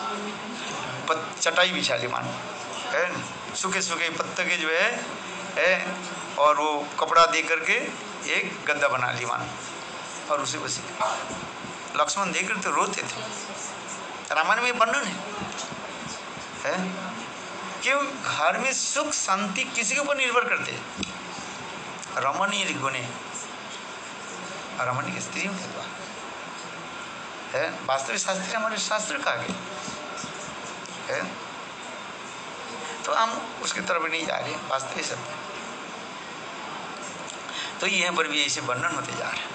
चटाई बिछा ली मानो, है सूखे सूखे पत्ते के जो है, है और वो कपड़ा दे करके एक गद्दा बना ली मानो, और उसे बस लक्ष्मण देकर तो रोते थे। रामायण में वर्णन है, है क्यों? घर में सुख शांति किसी के ऊपर निर्भर करते हैं? रमणीय गुणे, रमणीय स्त्रियों के द्वारा है। वास्तविक शास्त्र हमारे शास्त्र का आगे है, तो हम उसकी तरफ नहीं जा रहे हैं। वास्तविक सत्य तो यहाँ पर भी ऐसे वर्णन होते जा रहे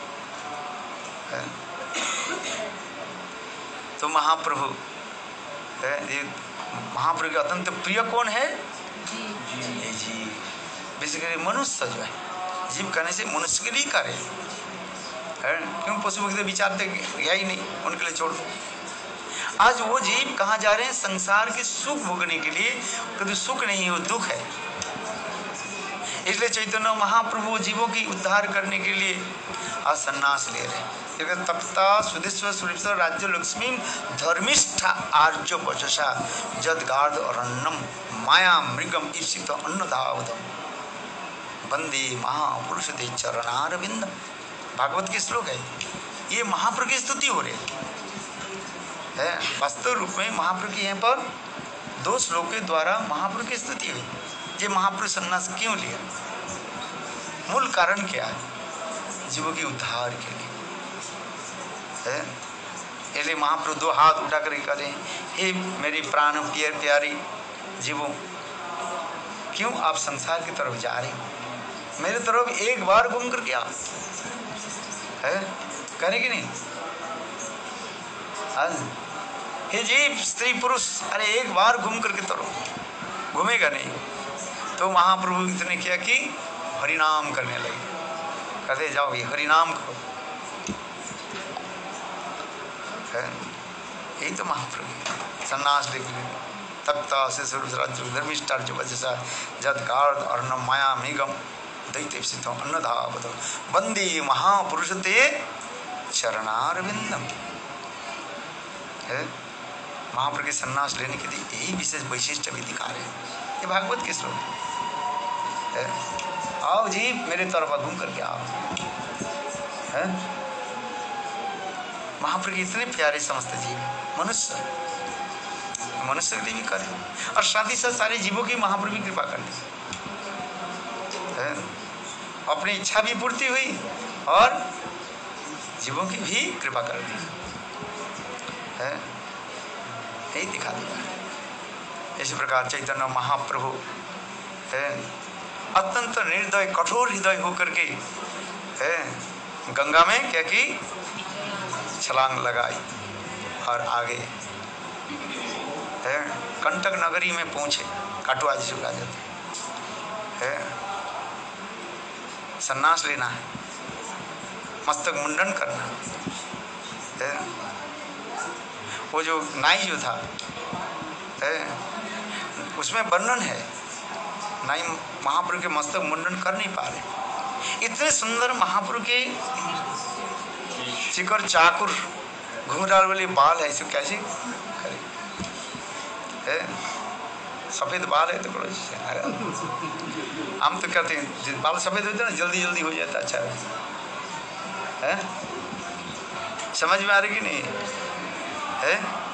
हैं। तो महाप्रभु है। ये महाप्रभु के अत्यंत प्रिय कौन है? जी जी बेसिकली मनुष्य जो है, जीव कहने से मनुष्य के लिए करे है, क्यों पशु पक्षी विचारते है ही नहीं, उनके लिए छोड़। आज वो जीव कहाँ जा रहे हैं? संसार के सुख भोगने के लिए, क्योंकि सुख नहीं है वो दुख है। इसलिए चैतन्य महाप्रभु जीवों की उद्धार करने के लिए आज संन्यास ले रहे हैं। तप्ता सुधीश्वर सुरेश्वर राज्य लक्ष्मी धर्मिष्ठा आर्य वचसा जदगार्ध अरण्यम माया मृगम ईप्सित अन्नदावधम वंदे महापुरुष दे चरणारविंदम। भागवत के श्लोक है, ये महाप्रभु की स्तुति हो रही है। वास्तव रूप में महाप्रभु के यहाँ पर दो श्लोक के द्वारा महाप्रभु की स्तुति हुई। ये महापुरुष संन्यास क्यों लिया? मूल कारण क्या है? जीवों के उद्धार के लिए है। इसलिए महाप्रभु दो हाथ उठा कर करें, हे मेरी प्राण प्यार प्यारी जीवों, क्यों आप संसार की तरफ जा रहे हो? मेरे तरफ एक बार घूम करके आओ, है करे कि नहीं? हे जीव स्त्री पुरुष, अरे एक बार घूम करके तरफ घूमेगा नहीं। तो महाप्रभु इतने किया कि हरिनाम करने लगे, कहते जाओ ये हरिनाम करो, है यही तो महाप्रभु संन्यास लेके तप्ता शिशुराज्य धर्मिष्ठार्य वचसा जदगार्ध अर्णम माया मेघम दैत्यप्सितो अन्नदावत वंदे महापुरुष ते चरणारविंदम। है महाप्रभु के संन्यास लेने के लिए यही विशेष वैशिष्ट भी दिखा रहे हैं। ये भागवत के श्लोक है। आओ जी मेरे तरफ घूम करके आओ, है महाप्रभु के इतने प्यारे समस्त जीव, मनुष्य मनुष्य के लिए भी करे और साथ ही साथ सारे जीवों की महाप्रभु की कृपा कर दी है। अपनी इच्छा भी पूर्ति हुई और जीवों की भी कृपा कर दी है। यही दिखा दिया। इसी प्रकार चैतन्य महाप्रभु है अत्यंत निर्दय कठोर हृदय होकर के है गंगा में क्या की छलांग लगाई और आगे है कंटक नगरी में पहुंचे। काटवा जी चुका जाते है, संन्यास लेना है, मस्तक मुंडन करना है। वो जो नाई जो था है उसमें वर्णन है, नाई महाप्रभु के मस्तक मुंडन कर नहीं पा रहे। इतने सुंदर महाप्रभु के शिकर चाकुर घुंघराल वाले बाल है, इसको कैसे करे है? सफेद बाल है तो बड़ा हम तो कहते हैं बाल सफेद होते हैं ना जल्दी जल्दी हो जाता अच्छा है। समझ में आ रही कि नहीं है?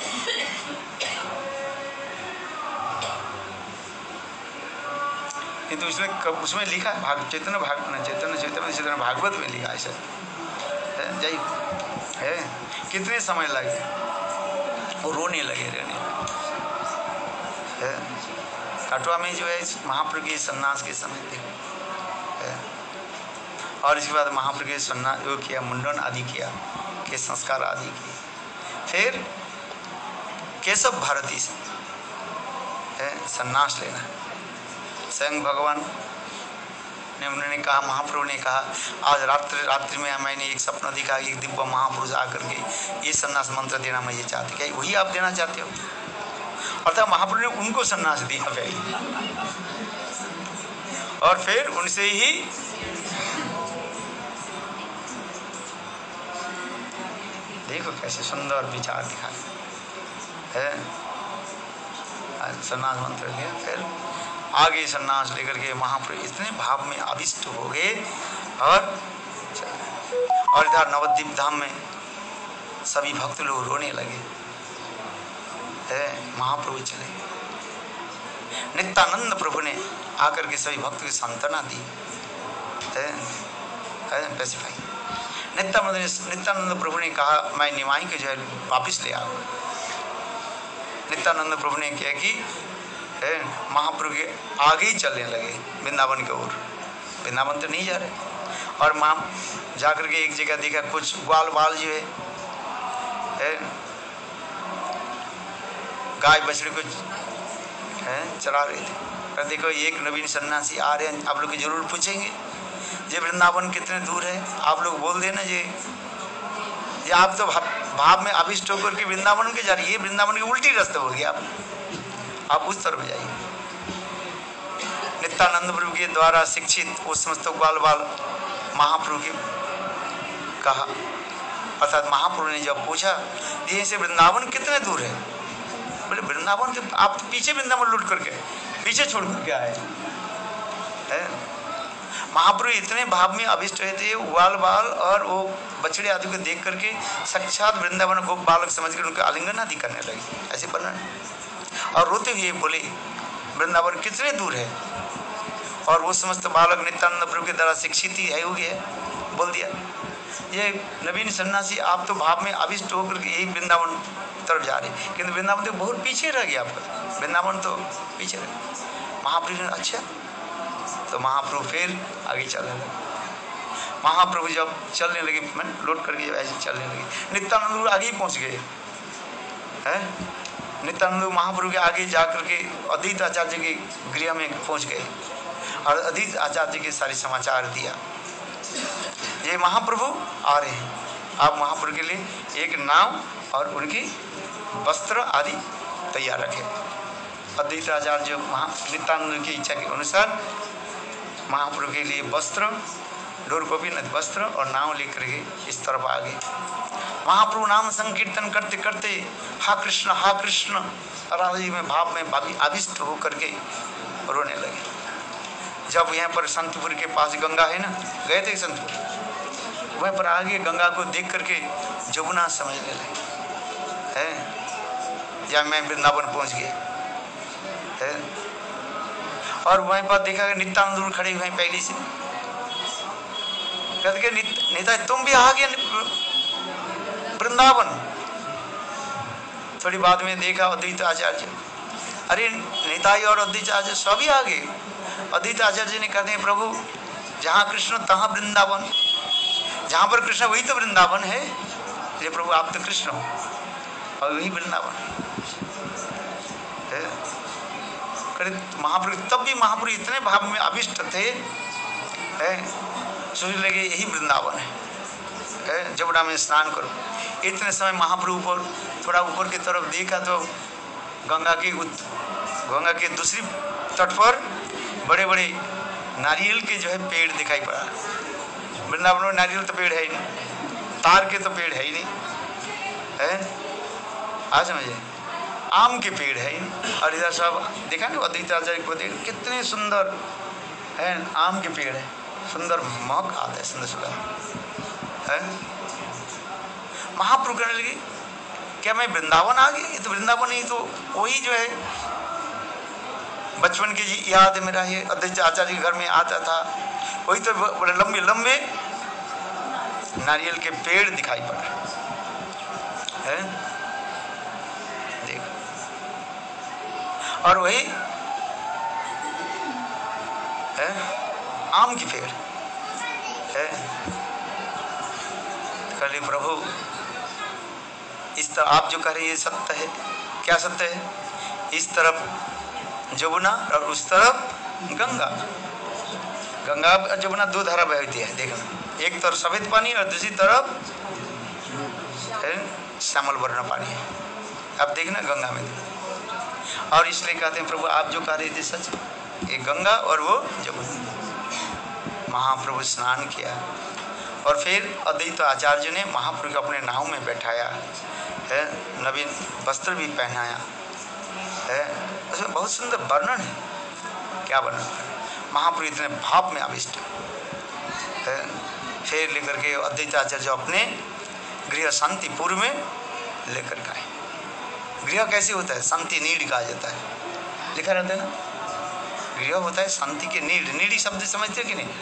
किंतु उसमें उसमें लिखा है भाग चैतन्य भाग चैतन्य चैतन्य चैतन्य भागवत में लिखा ऐसा है। जाइए है कितने समय लगे वो रोने लगे रहने है। काटवा में जो है महाप्रभु के सन्यास के समय थे है। और इसके बाद महाप्रभु के सन्यास वो किया, मुंडन आदि किया, के संस्कार आदि किए। फिर केशव भारती से है सन्यास लेना। स्वयं भगवान ने उन्होंने कहा, महाप्रभु ने कहा आज रात्रि रात्रि में मैंने एक सपना दिखा, एक दिव्य महापुरुष आकर के ये सन्यास मंत्र देना मैं ये चाहती, क्या वही आप देना चाहते हो? अर्थात महाप्रभु ने उनको सन्यास दिया पहले और फिर उनसे ही देखो कैसे सुंदर विचार दिखाए है। सन्यास मंत्र दिया, फिर आगे सन्यास लेकर के महाप्रभु इतने भाव में आविष्ट हो गए और और इधर नवद्वीप धाम में सभी भक्त लोग रोने लगे है। महाप्रभु चले, नित्यानंद प्रभु ने आकर के सभी भक्त की सांत्वना दी है, है पैसिफाई। नित्यानंद नित्यानंद प्रभु ने कहा मैं निमाई के जो है वापिस ले आऊँ। नित्यानंद प्रभु ने क्या कि है महाप्रभु के आगे ही चलने लगे वृंदावन की ओर। वृंदावन तो नहीं जा रहे और माँ जाकर के एक जगह देखा कुछ ग्वाल बाल जो है, है गाय बछड़े को हैं चला रहे थे। पर देखो एक नवीन सन्यासी आ रहे हैं, आप लोग जरूर पूछेंगे ये वृंदावन कितने दूर है। आप लोग बोल देना ये ये आप तो भाव में अभिष्ट होकर के वृंदावन के जा रही है, वृंदावन की उल्टी रास्ते हो गया। आप आप उस तरफ जाइए। नित्यानंद प्रभु के द्वारा शिक्षित वो समस्त ग्वाल बाल महाप्रभु की कहा, अर्थात महाप्रभु ने जब पूछा ये से वृंदावन कितने दूर है, बोले वृंदावन के आप तो पीछे वृंदावन लूट करके पीछे छोड़ करके आए हैं। महाप्रभु इतने भाव में अभिष्ट हुए थे, ग्वाल बाल और वो बछड़े आदि को देख करके साक्षात वृंदावन गोप बालक समझ कर उनके आलिंगन आदि करने लगे, ऐसे वर्णन। और रोते हुए बोले वृंदावन कितने दूर है, और वो समस्त बालक नित्यानंद प्रभु के द्वारा शिक्षित ही है, हो गया, बोल दिया ये नवीन सन्यासी आप तो भाव में अभिष्ट होकर के यही वृंदावन तरफ जा रहे, किंतु वृंदावन तो बहुत पीछे रह गया आपका, वृंदावन तो पीछे रह। महाप्रभु ने अच्छा, तो महाप्रभु फिर आगे चलने लगे। महाप्रभु जब चलने लगे, मैं लौट करके जब ऐसे चलने लगे, नित्यानंद आगे ही पहुंच गए हैं। नित्यानंद महाप्रभु के आगे जाकर के अद्वैत आचार्य के गृह में पहुंच गए और अद्वैत आचार्य के सारे समाचार दिया, ये महाप्रभु आ रहे हैं, आप महाप्रभु के लिए एक नाव और उनकी वस्त्र आदि तैयार रखें। अद्वैत आचार्य महा नित्यानंद की इच्छा के अनुसार महाप्रभु के लिए वस्त्र, डोरकोपी वस्त्र और नाव लेकर के इस तरफ आ गए। महाप्रभु नाम संकीर्तन करते करते हा कृष्ण हा कृष्ण राधा जी में भाव में आविष्ट होकर के रोने लगे। जब यहाँ पर संतपुर के पास गंगा है ना, गए थे संतपुर, वहीं पर आगे गंगा को देख करके जमुना समझने लगे हैं, जब मैं वृंदावन पहुंच गए है। और वहीं पर देखा कि नित्यानंद खड़े हुए पहले से, कहते कि नेता तुम भी आ गए वृंदावन। थोड़ी बाद में देखा अद्वैत आचार्य, अरे नेताई और अद्वैत आचार्य सभी आ गए। अद्वैत आचार्य ने कहते हैं प्रभु जहाँ कृष्ण तहाँ वृंदावन, जहाँ पर कृष्ण वही तो वृंदावन है। ये प्रभु आप तो कृष्ण हो और वही वृंदावन है। महाप्रभु तब भी महाप्रभु इतने भाव में अभिष्ट थे, सोच लगे यही वृंदावन है, है? जमुना में स्नान करो। इतने समय महाप्रभु पर थोड़ा ऊपर की तरफ देखा तो गंगा के गंगा के दूसरी तट पर बड़े बड़े नारियल के जो है पेड़ दिखाई पड़ा। वृंदावन में नारियल तो पेड़ है ही नहीं, तार के तो पेड़ है ही नहीं, है आज समझे, आम के पेड़ है ही नहीं। और इधर सब देखा ना अद्वैत आचार्य को देख कितने सुंदर है, आम के पेड़ है, सुंदर महक आता है, सुंदर सुंदर है। महाप्रभु कहने लगे क्या मैं वृंदावन आ गई? ये तो वृंदावन ही तो वही जो है बचपन की जी याद है मेरा, ये अद्वैत आचार्य के घर में आता था, वही तो बड़े लंबे लंबे नारियल के पेड़ दिखाई पड़ रहे हैं, देख। और वही है आम की पेड़ है। कल प्रभु इस तरह आप जो कह रहे हैं ये सत्य है, क्या सत्य है? इस तरफ जमुना और उस तरफ गंगा, गंगा और जमुना दो धारा बहती है, देखना, एक तरफ सफेद पानी और दूसरी तरफ है श्यामल वर्ण पानी है। अब देखना गंगा में, और इसलिए कहते हैं प्रभु आप जो कह रहे थे सच, ये गंगा और वो जमुना। महाप्रभु स्नान किया और फिर अद्वैत आचार्य ने महाप्रभु को अपने नाव में बैठाया है, नवीन वस्त्र भी पहनाया है। उसमें बहुत सुंदर वर्णन है, क्या वर्णन? महाप्रभु इतने भाव में आविष्ट है। फिर लेकर के अद्वैत आचार्य अपने गृह शांतिपुर में लेकर गए। गृह कैसे होता है? शांति नीड़ कहा जाता है, लिखा रहता है ना, गृह होता है शांति के नीड़। नीड़ी शब्द समझते हो कि नहीं?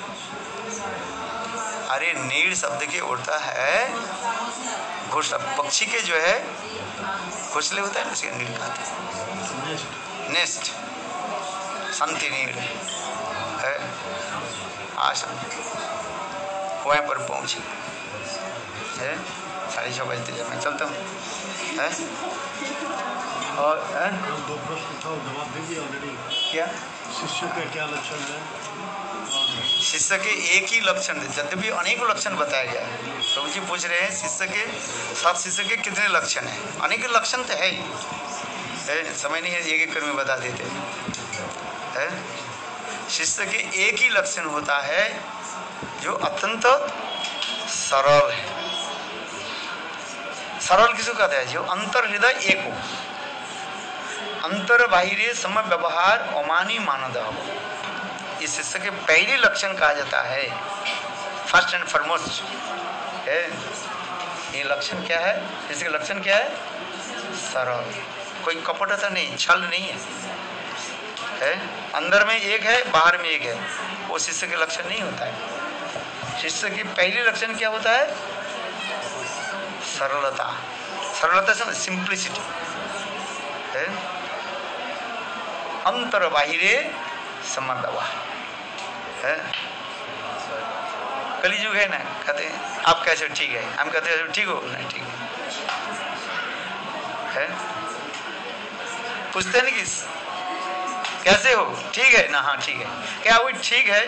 अरे नीड़ शब्द के उड़ता है घोसला, पक्षी के जो है घोसले होता है, उसके नीड़ कहते हैं, नेस्ट, शांति नीड़ है। आश्रम वहीं पर पहुंचे है, साढ़े छः बजते जब मैं चलता हूँ है? और है? दो प्रश्न था जवाब दे दिया ऑलरेडी। क्या शिष्य के क्या लक्षण है? शिष्य के एक ही लक्षण है, यद्यपि अनेकों लक्षण बताया गया है। प्रभु जी पूछ रहे हैं शिष्य के सात शिष्य के कितने लक्षण हैं? अनेक लक्षण तो है ही है, समय नहीं है एक एक कर में बता देते है। शिष्य के एक ही लक्षण होता है जो अत्यंत सरल है। सरल किसको कहते हैं? जो अंतर हृदय एक हो, अंतर बाहिर समय व्यवहार अमानी मानद हो। इस शिष्य के पहली लक्षण कहा जाता है, फर्स्ट एंड फॉरमोस्ट है। ये लक्षण क्या है? शिष्य का लक्षण क्या है? सरल, कोई कपटता नहीं, छल नहीं है, है? अंदर में एक है, बाहर में एक है, वो शिष्य के लक्षण नहीं होता है। शिष्य की पहली लक्षण क्या होता है? सरलता। सरलता से सिंप्लिसिटी है। अंतर बाहिरे समय व्यवहार है। कलिजुग है ना, कहते हैं आप कैसे ठीक है, हम कहते हैं ठीक हो, नहीं ठीक है, पूछते नहीं कि कैसे हो, ठीक है ना, हाँ ठीक है। क्या वो ठीक है?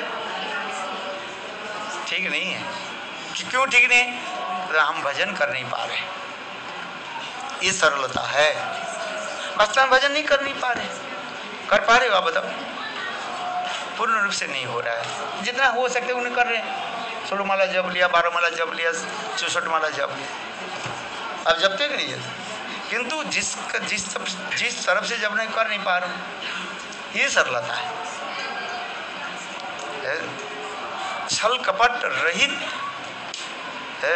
ठीक नहीं है। क्यों ठीक नहीं? तो हम भजन कर नहीं पा रहे, ये सरलता है। वास्तव में भजन नहीं कर नहीं पा रहे, कर पा रहे हो आप बताओ? पूर्ण रूप से नहीं हो रहा है, जितना हो सकते उन्हें कर रहे हैं। सोलह माला जप लिया, बारह माला जप लिया, चौसठ माला जप लिया, अब जपते कि नहीं जपते? किंतु जिस जिस जिस तरफ से जब नहीं कर नहीं पा रहा हूँ, ये सरलता है। छल कपट रहित है,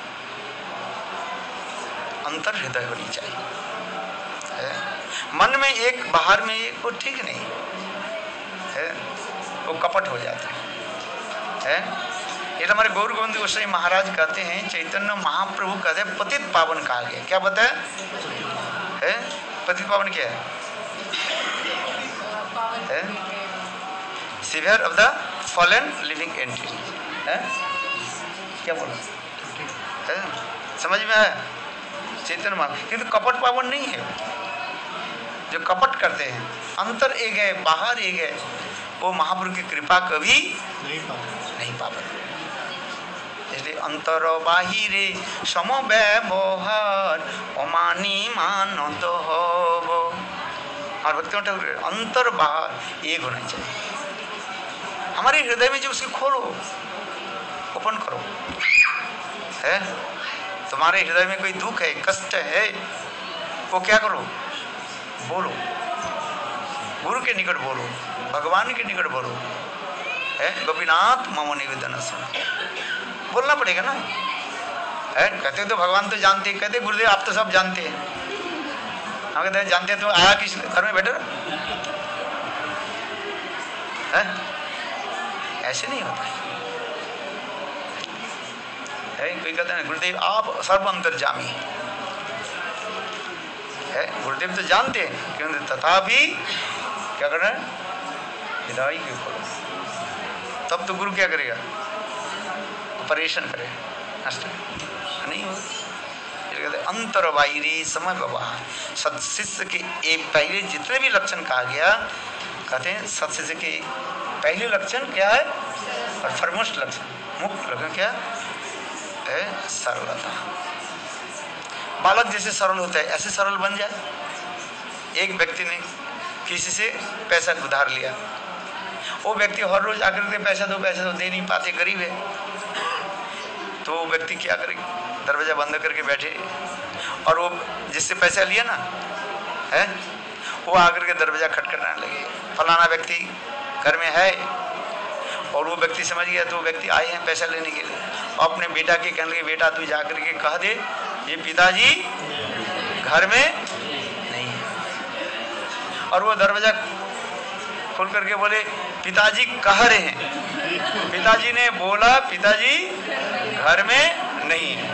अंतर हृदय होनी चाहिए है। मन में एक, बाहर में एक, वो ठीक नहीं है, वो कपट हो जाता है, है? ये तो हमारे गौर गोविंद गोसाई महाराज कहते हैं, चैतन्य महाप्रभु कहते हैं पतित पावन कहा गया। क्या बताया है? पतित पावन क्या है? है? Saviour of the fallen living entity है। क्या बोला है? समझ में आया? चैतन्य महाप्रभु, किंतु कपट पावन नहीं है। जो कपट करते हैं, अंतर एक है, बाहर एक है, वो महाप्रभु की कृपा कभी नहीं पाते, नहीं पाते। इसलिए अंतर बाहिरे सम व्यवहार अमानी मानद हो। और भक्तियों अंतर बाहर एक होना चाहिए। हमारे हृदय में जो उसकी खोलो, ओपन करो है। तुम्हारे हृदय में कोई दुख है, कष्ट है, वो क्या करो? बोलो, गुरु के निकट बोलो, भगवान के निकट बोलो है। गोपीनाथ मम निवेदन सुन, बोलना पड़ेगा ना है। कहते तो भगवान तो जानते, कहते गुरुदेव आप तो सब जानते हैं। हम कहते हैं जानते तो आया किस घर में बैठे है? ऐसे नहीं होता है। कोई कहते हैं गुरुदेव आप सर्व अंतर्यामी है। गुरुदेव तो जानते हैं, क्योंकि तथापि क्या करना है? हृदय के खोलो, तब तो गुरु क्या करेगा? ऑपरेशन करेगा, नष्ट नहीं हो। अंतर बाहिरी समय व्यवहार, सत्शिष्य के एक पहले जितने भी लक्षण कहा गया, कहते हैं सत्शिष्य के पहले लक्षण क्या है और फॉरमोस्ट लक्षण, मुख्य लक्षण क्या है? सरलता। बालक जैसे सरल होता है ऐसे सरल बन जाए। एक व्यक्ति ने किसी से पैसा उधार लिया, वो व्यक्ति हर रोज आकर के पैसा दो पैसा दो दे नहीं पाते, गरीब है, तो वो व्यक्ति क्या करेगा? दरवाजा बंद करके बैठे, और वो जिससे पैसा लिया ना है, वो आकर के दरवाजा खटखटाने लगे, फलाना व्यक्ति घर में है, और वो व्यक्ति समझ गया, तो वो व्यक्ति आए हैं पैसा लेने के लिए, और अपने बेटा के कहने लगे बेटा तू जा करके कह दे ये पिताजी घर में नहीं है। और वो दरवाजा खोल करके बोले पिताजी कह रहे हैं। पिताजी ने बोला पिताजी घर में नहीं है।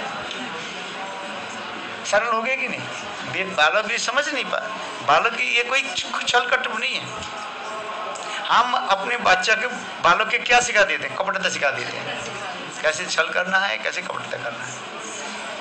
सरल हो गए कि नहीं? बालक भी समझ नहीं पा, बालक की ये कोई छल कपट नहीं है। हम अपने बच्चा के बालक के क्या सिखा देते हैं? कपटता सिखा देते हैं, कैसे छल करना है, कैसे कपटता करना है।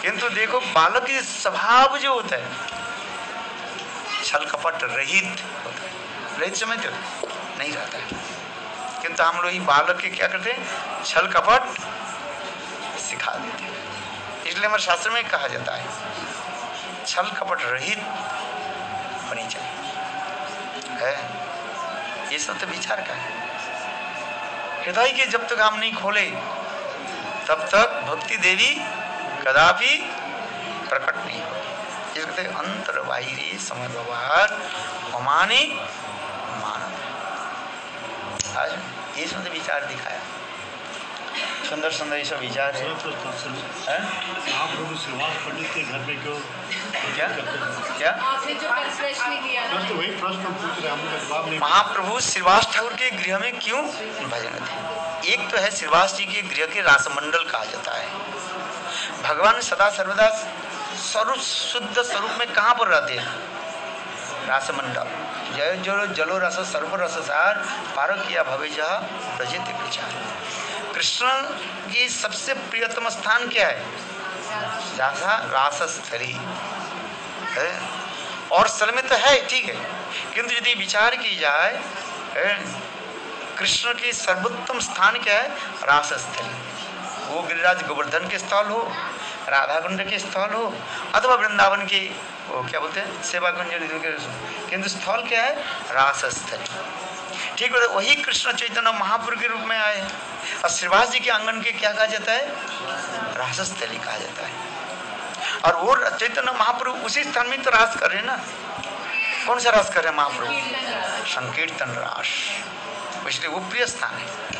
किंतु देखो बालक की स्वभाव जो होता है छल कपट रहित होता है। रहित समझते हो नहीं रहता है, किंतु हम लोग ही बालक के क्या करते हैं छल कपट सिखा देते हैं। इसलिए हमारे शास्त्र में कहा जाता है छल कपट रहित बनी चाहिए है। ये सब तो विचार का है। हृदय के जब तक हम नहीं खोले तब तक भक्ति देवी कदापि प्रकट नहीं होगी। इस कहते अंतर बाहिरी समय व्यवहार ममानी मानव। आज ये सब विचार दिखाया, सुंदर सुंदर ये सब विचार है। महाप्रभु श्रीवास पंडित के घर में क्यों क्या क्या आपने जो कल प्रश्न किया ना, तो वही प्रश्न पूछ रहे, हम जवाब नहीं। महाप्रभु श्रीवास ठाकुर के गृह में क्यों भजन थे? एक तो है श्रीवास जी के गृह के रासमंडल कहा जाता है। भगवान सदा सर्वदा स्वरूप शुद्ध स्वरूप में कहाँ पर रहते हैं? रासमंडल। जय जो जलो रस सर्व रस सार पारक किया भविष्य प्रजित विचार। कृष्ण की सबसे प्रियतम स्थान क्या है? जहाँ रासस्थली है। और स्थल में तो है ठीक है, किंतु यदि विचार की जाए कृष्ण की सर्वोत्तम स्थान क्या है? रासस्थली। वो गिरिराज गोवर्धन के स्थल हो, राधा कुंड के स्थल हो, अथवा वृंदावन के वो क्या बोलते हैं सेवा कुंज, किंतु स्थल क्या है? रासस्थली। ठीक है, वही कृष्ण चैतन्य महाप्रभु के रूप में आए हैं। और श्रीवास जी के आंगन के क्या कहा जाता है? रासस्थली कहा जाता है। और वो चैतन्य महाप्रभु उसी स्थान में तो रास कर रहे हैं ना। कौन सा रास कर रहे हैं महाप्रभु? संकीर्तन रास। इसलिए वो प्रिय स्थान है।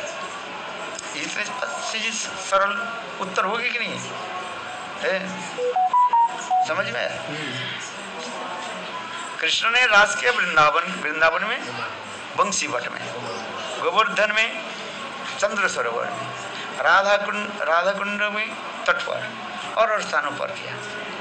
इतने सरल उत्तर होगी कि नहीं है? समझ में आया? कृष्ण ने रास किया वृंदावन, वृंदावन में बंसी वट में, गोवर्धन में, चंद्र सरोवर में, राधा कुंड राधा कुंड में तट पर और और स्थानों पर किया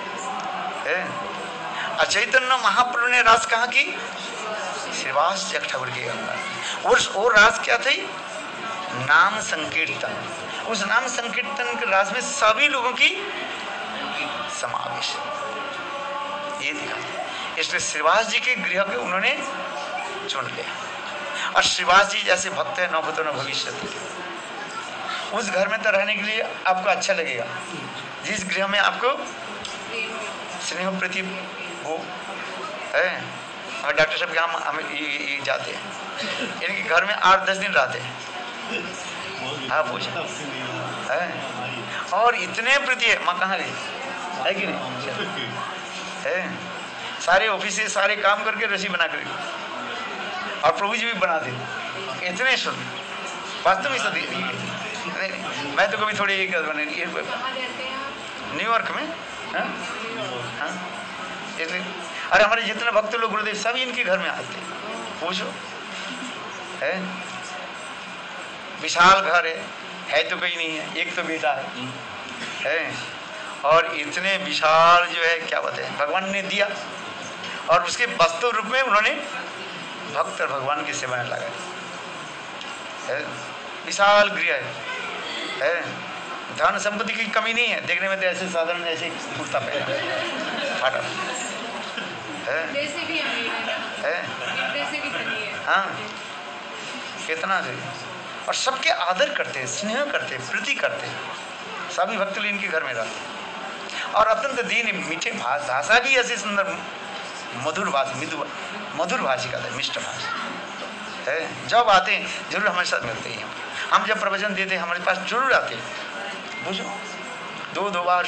है। चैतन्य महाप्रभु ने रास कहाँ की? श्रीवास जग ठाकुर के अंदर। और वो रास क्या थी? नाम संकीर्तन। उस नाम संकीर्तन के रास में सभी लोगों की समावेश ये दिखा। इसलिए श्रीवास जी के गृह के उन्होंने चुन लिया। और श्रीवास जी जैसे भक्त है, न भूतो न भविष्यति। उस घर में तो रहने के लिए आपको अच्छा लगेगा, जिस गृह में आपको स्नेह प्रति वो है। और डॉक्टर साहब हम हम ये, ये जाते हैं, इनके घर में आठ दस दिन रहते हैं। हाँ पूछा है। और इतने प्रति है, माँ कहाँ गई है कि नहीं है? सारे ऑफिस से सारे काम करके रसी बना कर, और प्रभु जी भी बना दे। इतने सुन वास्तव में सब नहीं, मैं तो कभी थोड़ी बने न्यूयॉर्क में। हाँ हाँ इसलिए अरे हमारे जितने भक्त लोग गुरुदेव सभी इनके घर में आते हैं। पूछो है, विशाल घर है, है तो कोई नहीं है, एक तो बेटा है, है। और इतने विशाल जो है क्या बताए भगवान ने दिया, और उसके वास्तव रूप में उन्होंने भक्त और भगवान की सेवा में लगाए है। विशाल गृह है, है। धन संपत्ति की कमी नहीं है, देखने में तो ऐसे साधारण ऐसे कुर्ता पहना फाटा है, है? हाँ कितना है। और सबके आदर करते, स्नेह करते, प्रीति करते, सभी भक्त लोग इनके घर में रहते। और अत्यंत दीन मीठे भाषा भी ऐसी सुंदर मधुर भाषा, मृदु मधुर भाषी का है, मिष्ट भाषा है। जब आते हैं जरूर हमारे साथ मिलते हैं। हम जब प्रवचन देते हैं हमारे पास जरूर आते हैं। बुझो दो दो बार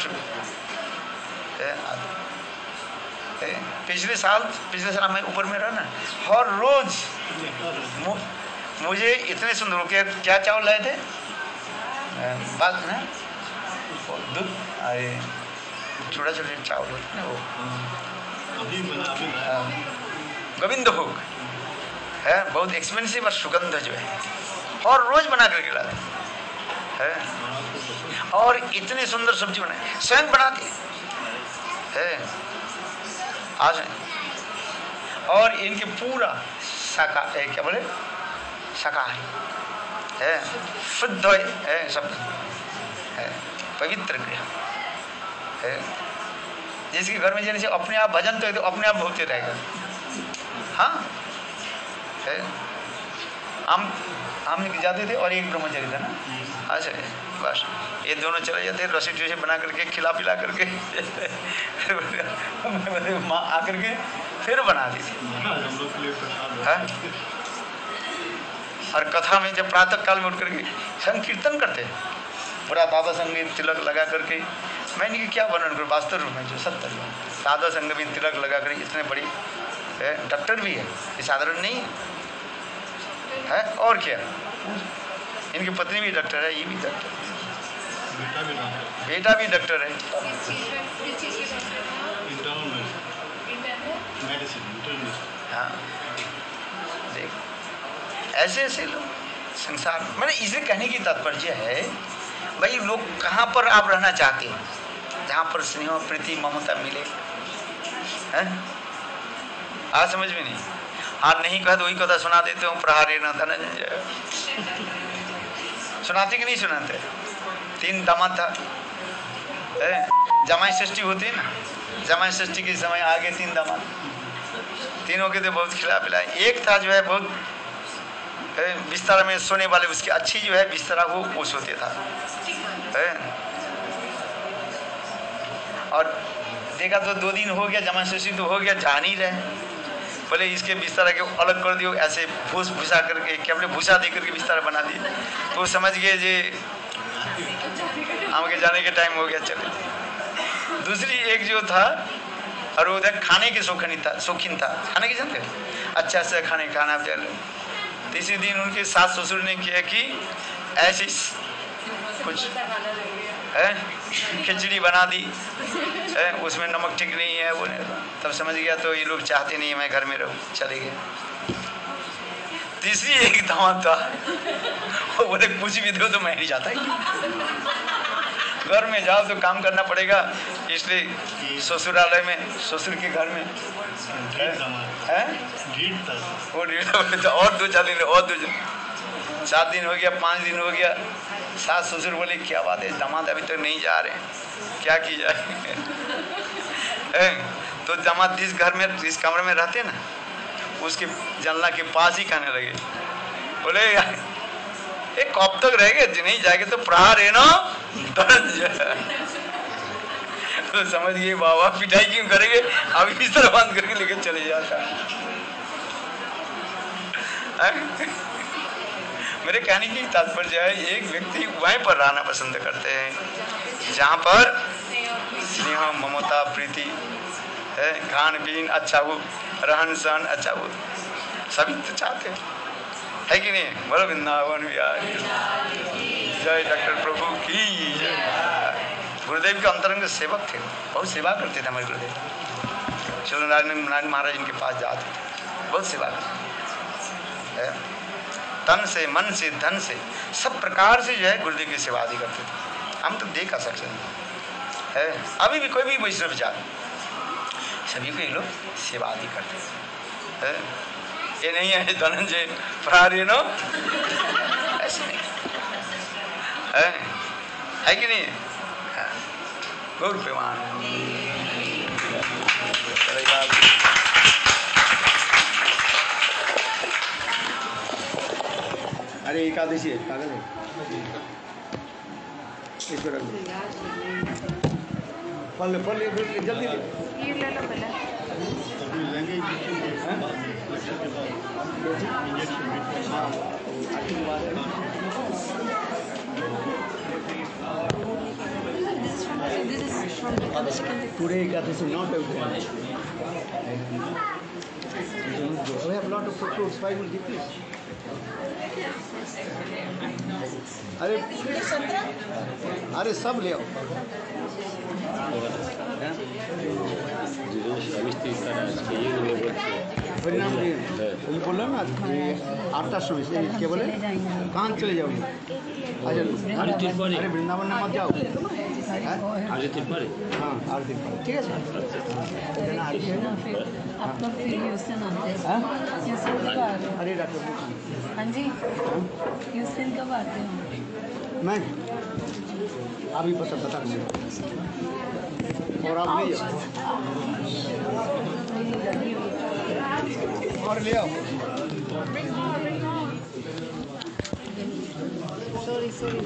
पिछले साल पिछले साल मैं ऊपर में रहा ना, हर रोज मुझे इतने सुंदर हो, क्या क्या चावल लाए थे? बात ना दूध, अरे छोटा छोटा चावल होता है वो गोविंद भोग है, बहुत एक्सपेंसिव और सुगंध जो है, और रोज बना करके लाते है। और इतने सुंदर सब्जी बनाए, स्वयं बनाते है आज। और इनके पूरा शाका क्या बोले शाकाहारी है, शुद्ध है, सब है, पवित्र गृह है। जिसके घर में जैसे अपने आप भजन तो, तो अपने आप होते रहेगा। हाँ है। हम हम जाते थे और एक ब्रह्मचारी था ना, अच्छा बस ये दोनों चले जाते, रसी टसी बना करके खिला पिला करके माँ आकर के फिर बना दी थी। और कथा में जब प्रातः काल में उठ करके संकीर्तन करते हैं, पूरा दादा संगीत तिलक लगा करके, मैंने कि क्या वर्णन करूँ, वास्तव रूप में जो सत्य दादा संग में तिलक लगा कर, इतने बड़ी डॉक्टर भी है, ये साधारण नहीं है। और क्या, इनकी पत्नी भी डॉक्टर है, ये भी डॉक्टर है, बेटा भी डॉक्टर बेटा भी डॉक्टर है। हाँ देख ऐसे ऐसे लोग संसार में, मैंने इसे कहने की तात्पर्य है भाई, लोग कहाँ पर आप रहना चाहते हैं, जहाँ पर स्नेह प्रीति ममता मिले, हैं? आज समझ में नहीं, आज नहीं कहा तो वही कथा सुना देते हूँ, प्रहारे न धनंजय। सुनाते कि नहीं सुनाते? तीन दामाद था, जमाई षष्ठी होती है ना, जमाई षष्ठी के समय आगे तीन दामाद, तीनों के तो बहुत खिला पिलाए। एक था जो है बहुत बिस्तर में सोने वाले, उसकी अच्छी जो है बिस्तरा वो वो सोते था है? और देखा तो दो दिन हो गया, जमाई षष्ठी तो हो गया, जा नहीं रहे, बोले इसके बिस्तर के अलग कर दियो, ऐसे भूस भूसा करके, क्या बोले भूसा दे करके बिस्तर बना दिए। तो समझ गए जे हम के जाने के टाइम हो गया, चले। दूसरी एक जो था, और वो खाने के शौकीन था, शौकीन था खाने के, जानते अच्छा से खाने खाना चल। तीसरे दिन उनके सास ससुर ने किया कि ऐसी कुछ है खिचड़ी बना दी है, उसमें नमक ठीक नहीं है वो, तब समझ गया तो ये लोग चाहते नहीं है मैं घर में रहूँ, चले गए। तीसरी एक दामाद था, वो बोले कुछ भी दो तो मैं नहीं जाता ही, घर में जाओ तो काम करना पड़ेगा, इसलिए ससुरालय में, ससुर के घर में है वो तो और दो चार दिन, और दो सात दिन हो गया, पाँच दिन हो गया, सास ससुर बोले क्या बात है दामाद अभी तक तो नहीं जा रहे हैं, क्या की जाए। तो दामाद जिस घर में, जिस कमरे में रहते ना, उसके जंगला के पास ही खाने लगे, बोले एक कब तक रहेंगे, नहीं जाएंगे तो प्रहार है ना तो समझ गए बाबा पिटाई क्यों करेंगे, अभी इस तरह बंद करके लेके चले जाता। मेरे कहने की तात्पर्य है, एक व्यक्ति वहीं पर रहना पसंद करते हैं जहाँ पर स्नेह ममता प्रीति है, खान पीन अच्छा हो, रहन सहन अच्छा हो, सभी तो चाहते हैं, है कि नहीं? बोलो वृंदावन बिहारी जय, डॉक्टर प्रभु की जय। गुरुदेव के अंतरंग सेवक थे, बहुत सेवा करते थे हमारे गुरुदेव। चलो नारायण महाराज इनके पास जाते थे, बहुत सेवा करते, तन से मन से धन से सब प्रकार से जो है गुरुदेव की सेवा आदि करते थे। हम तो देख आ सकते हैं, अभी भी कोई भी वैष्णव विचार सभी को ये लोग सेवा आदि करते हैं। ये नहीं है धनंजय प्रहारी नो, ऐसे नहीं है, है कि नहीं? गौर पेमान अरे एकादशी है, पागल है, इसको रख दो, पल पल जल्दी ये ले लो पहले। Today Ekadashi not okay. We have a lot of fruits. Why will give this? अरे अरे सब ले आओ। परिणाम ये बोला ना आठटा समय से क्या बोले कहाँ चले जाओगे? अच्छा अरे वृंदावन में मत जाओ, आगे तिरपारे, हाँ आगे तिरपारे, ठीक है सर। आपका फिर ह्यूस्टन आते हैं, ह्यूस्टन कब आ रहे हो? अरे डॉक्टर हाँ जी, ह्यूस्टन कब आते हो? मैं अभी पता बता और आप नहीं जाओ और ले आओ। Sorry sorry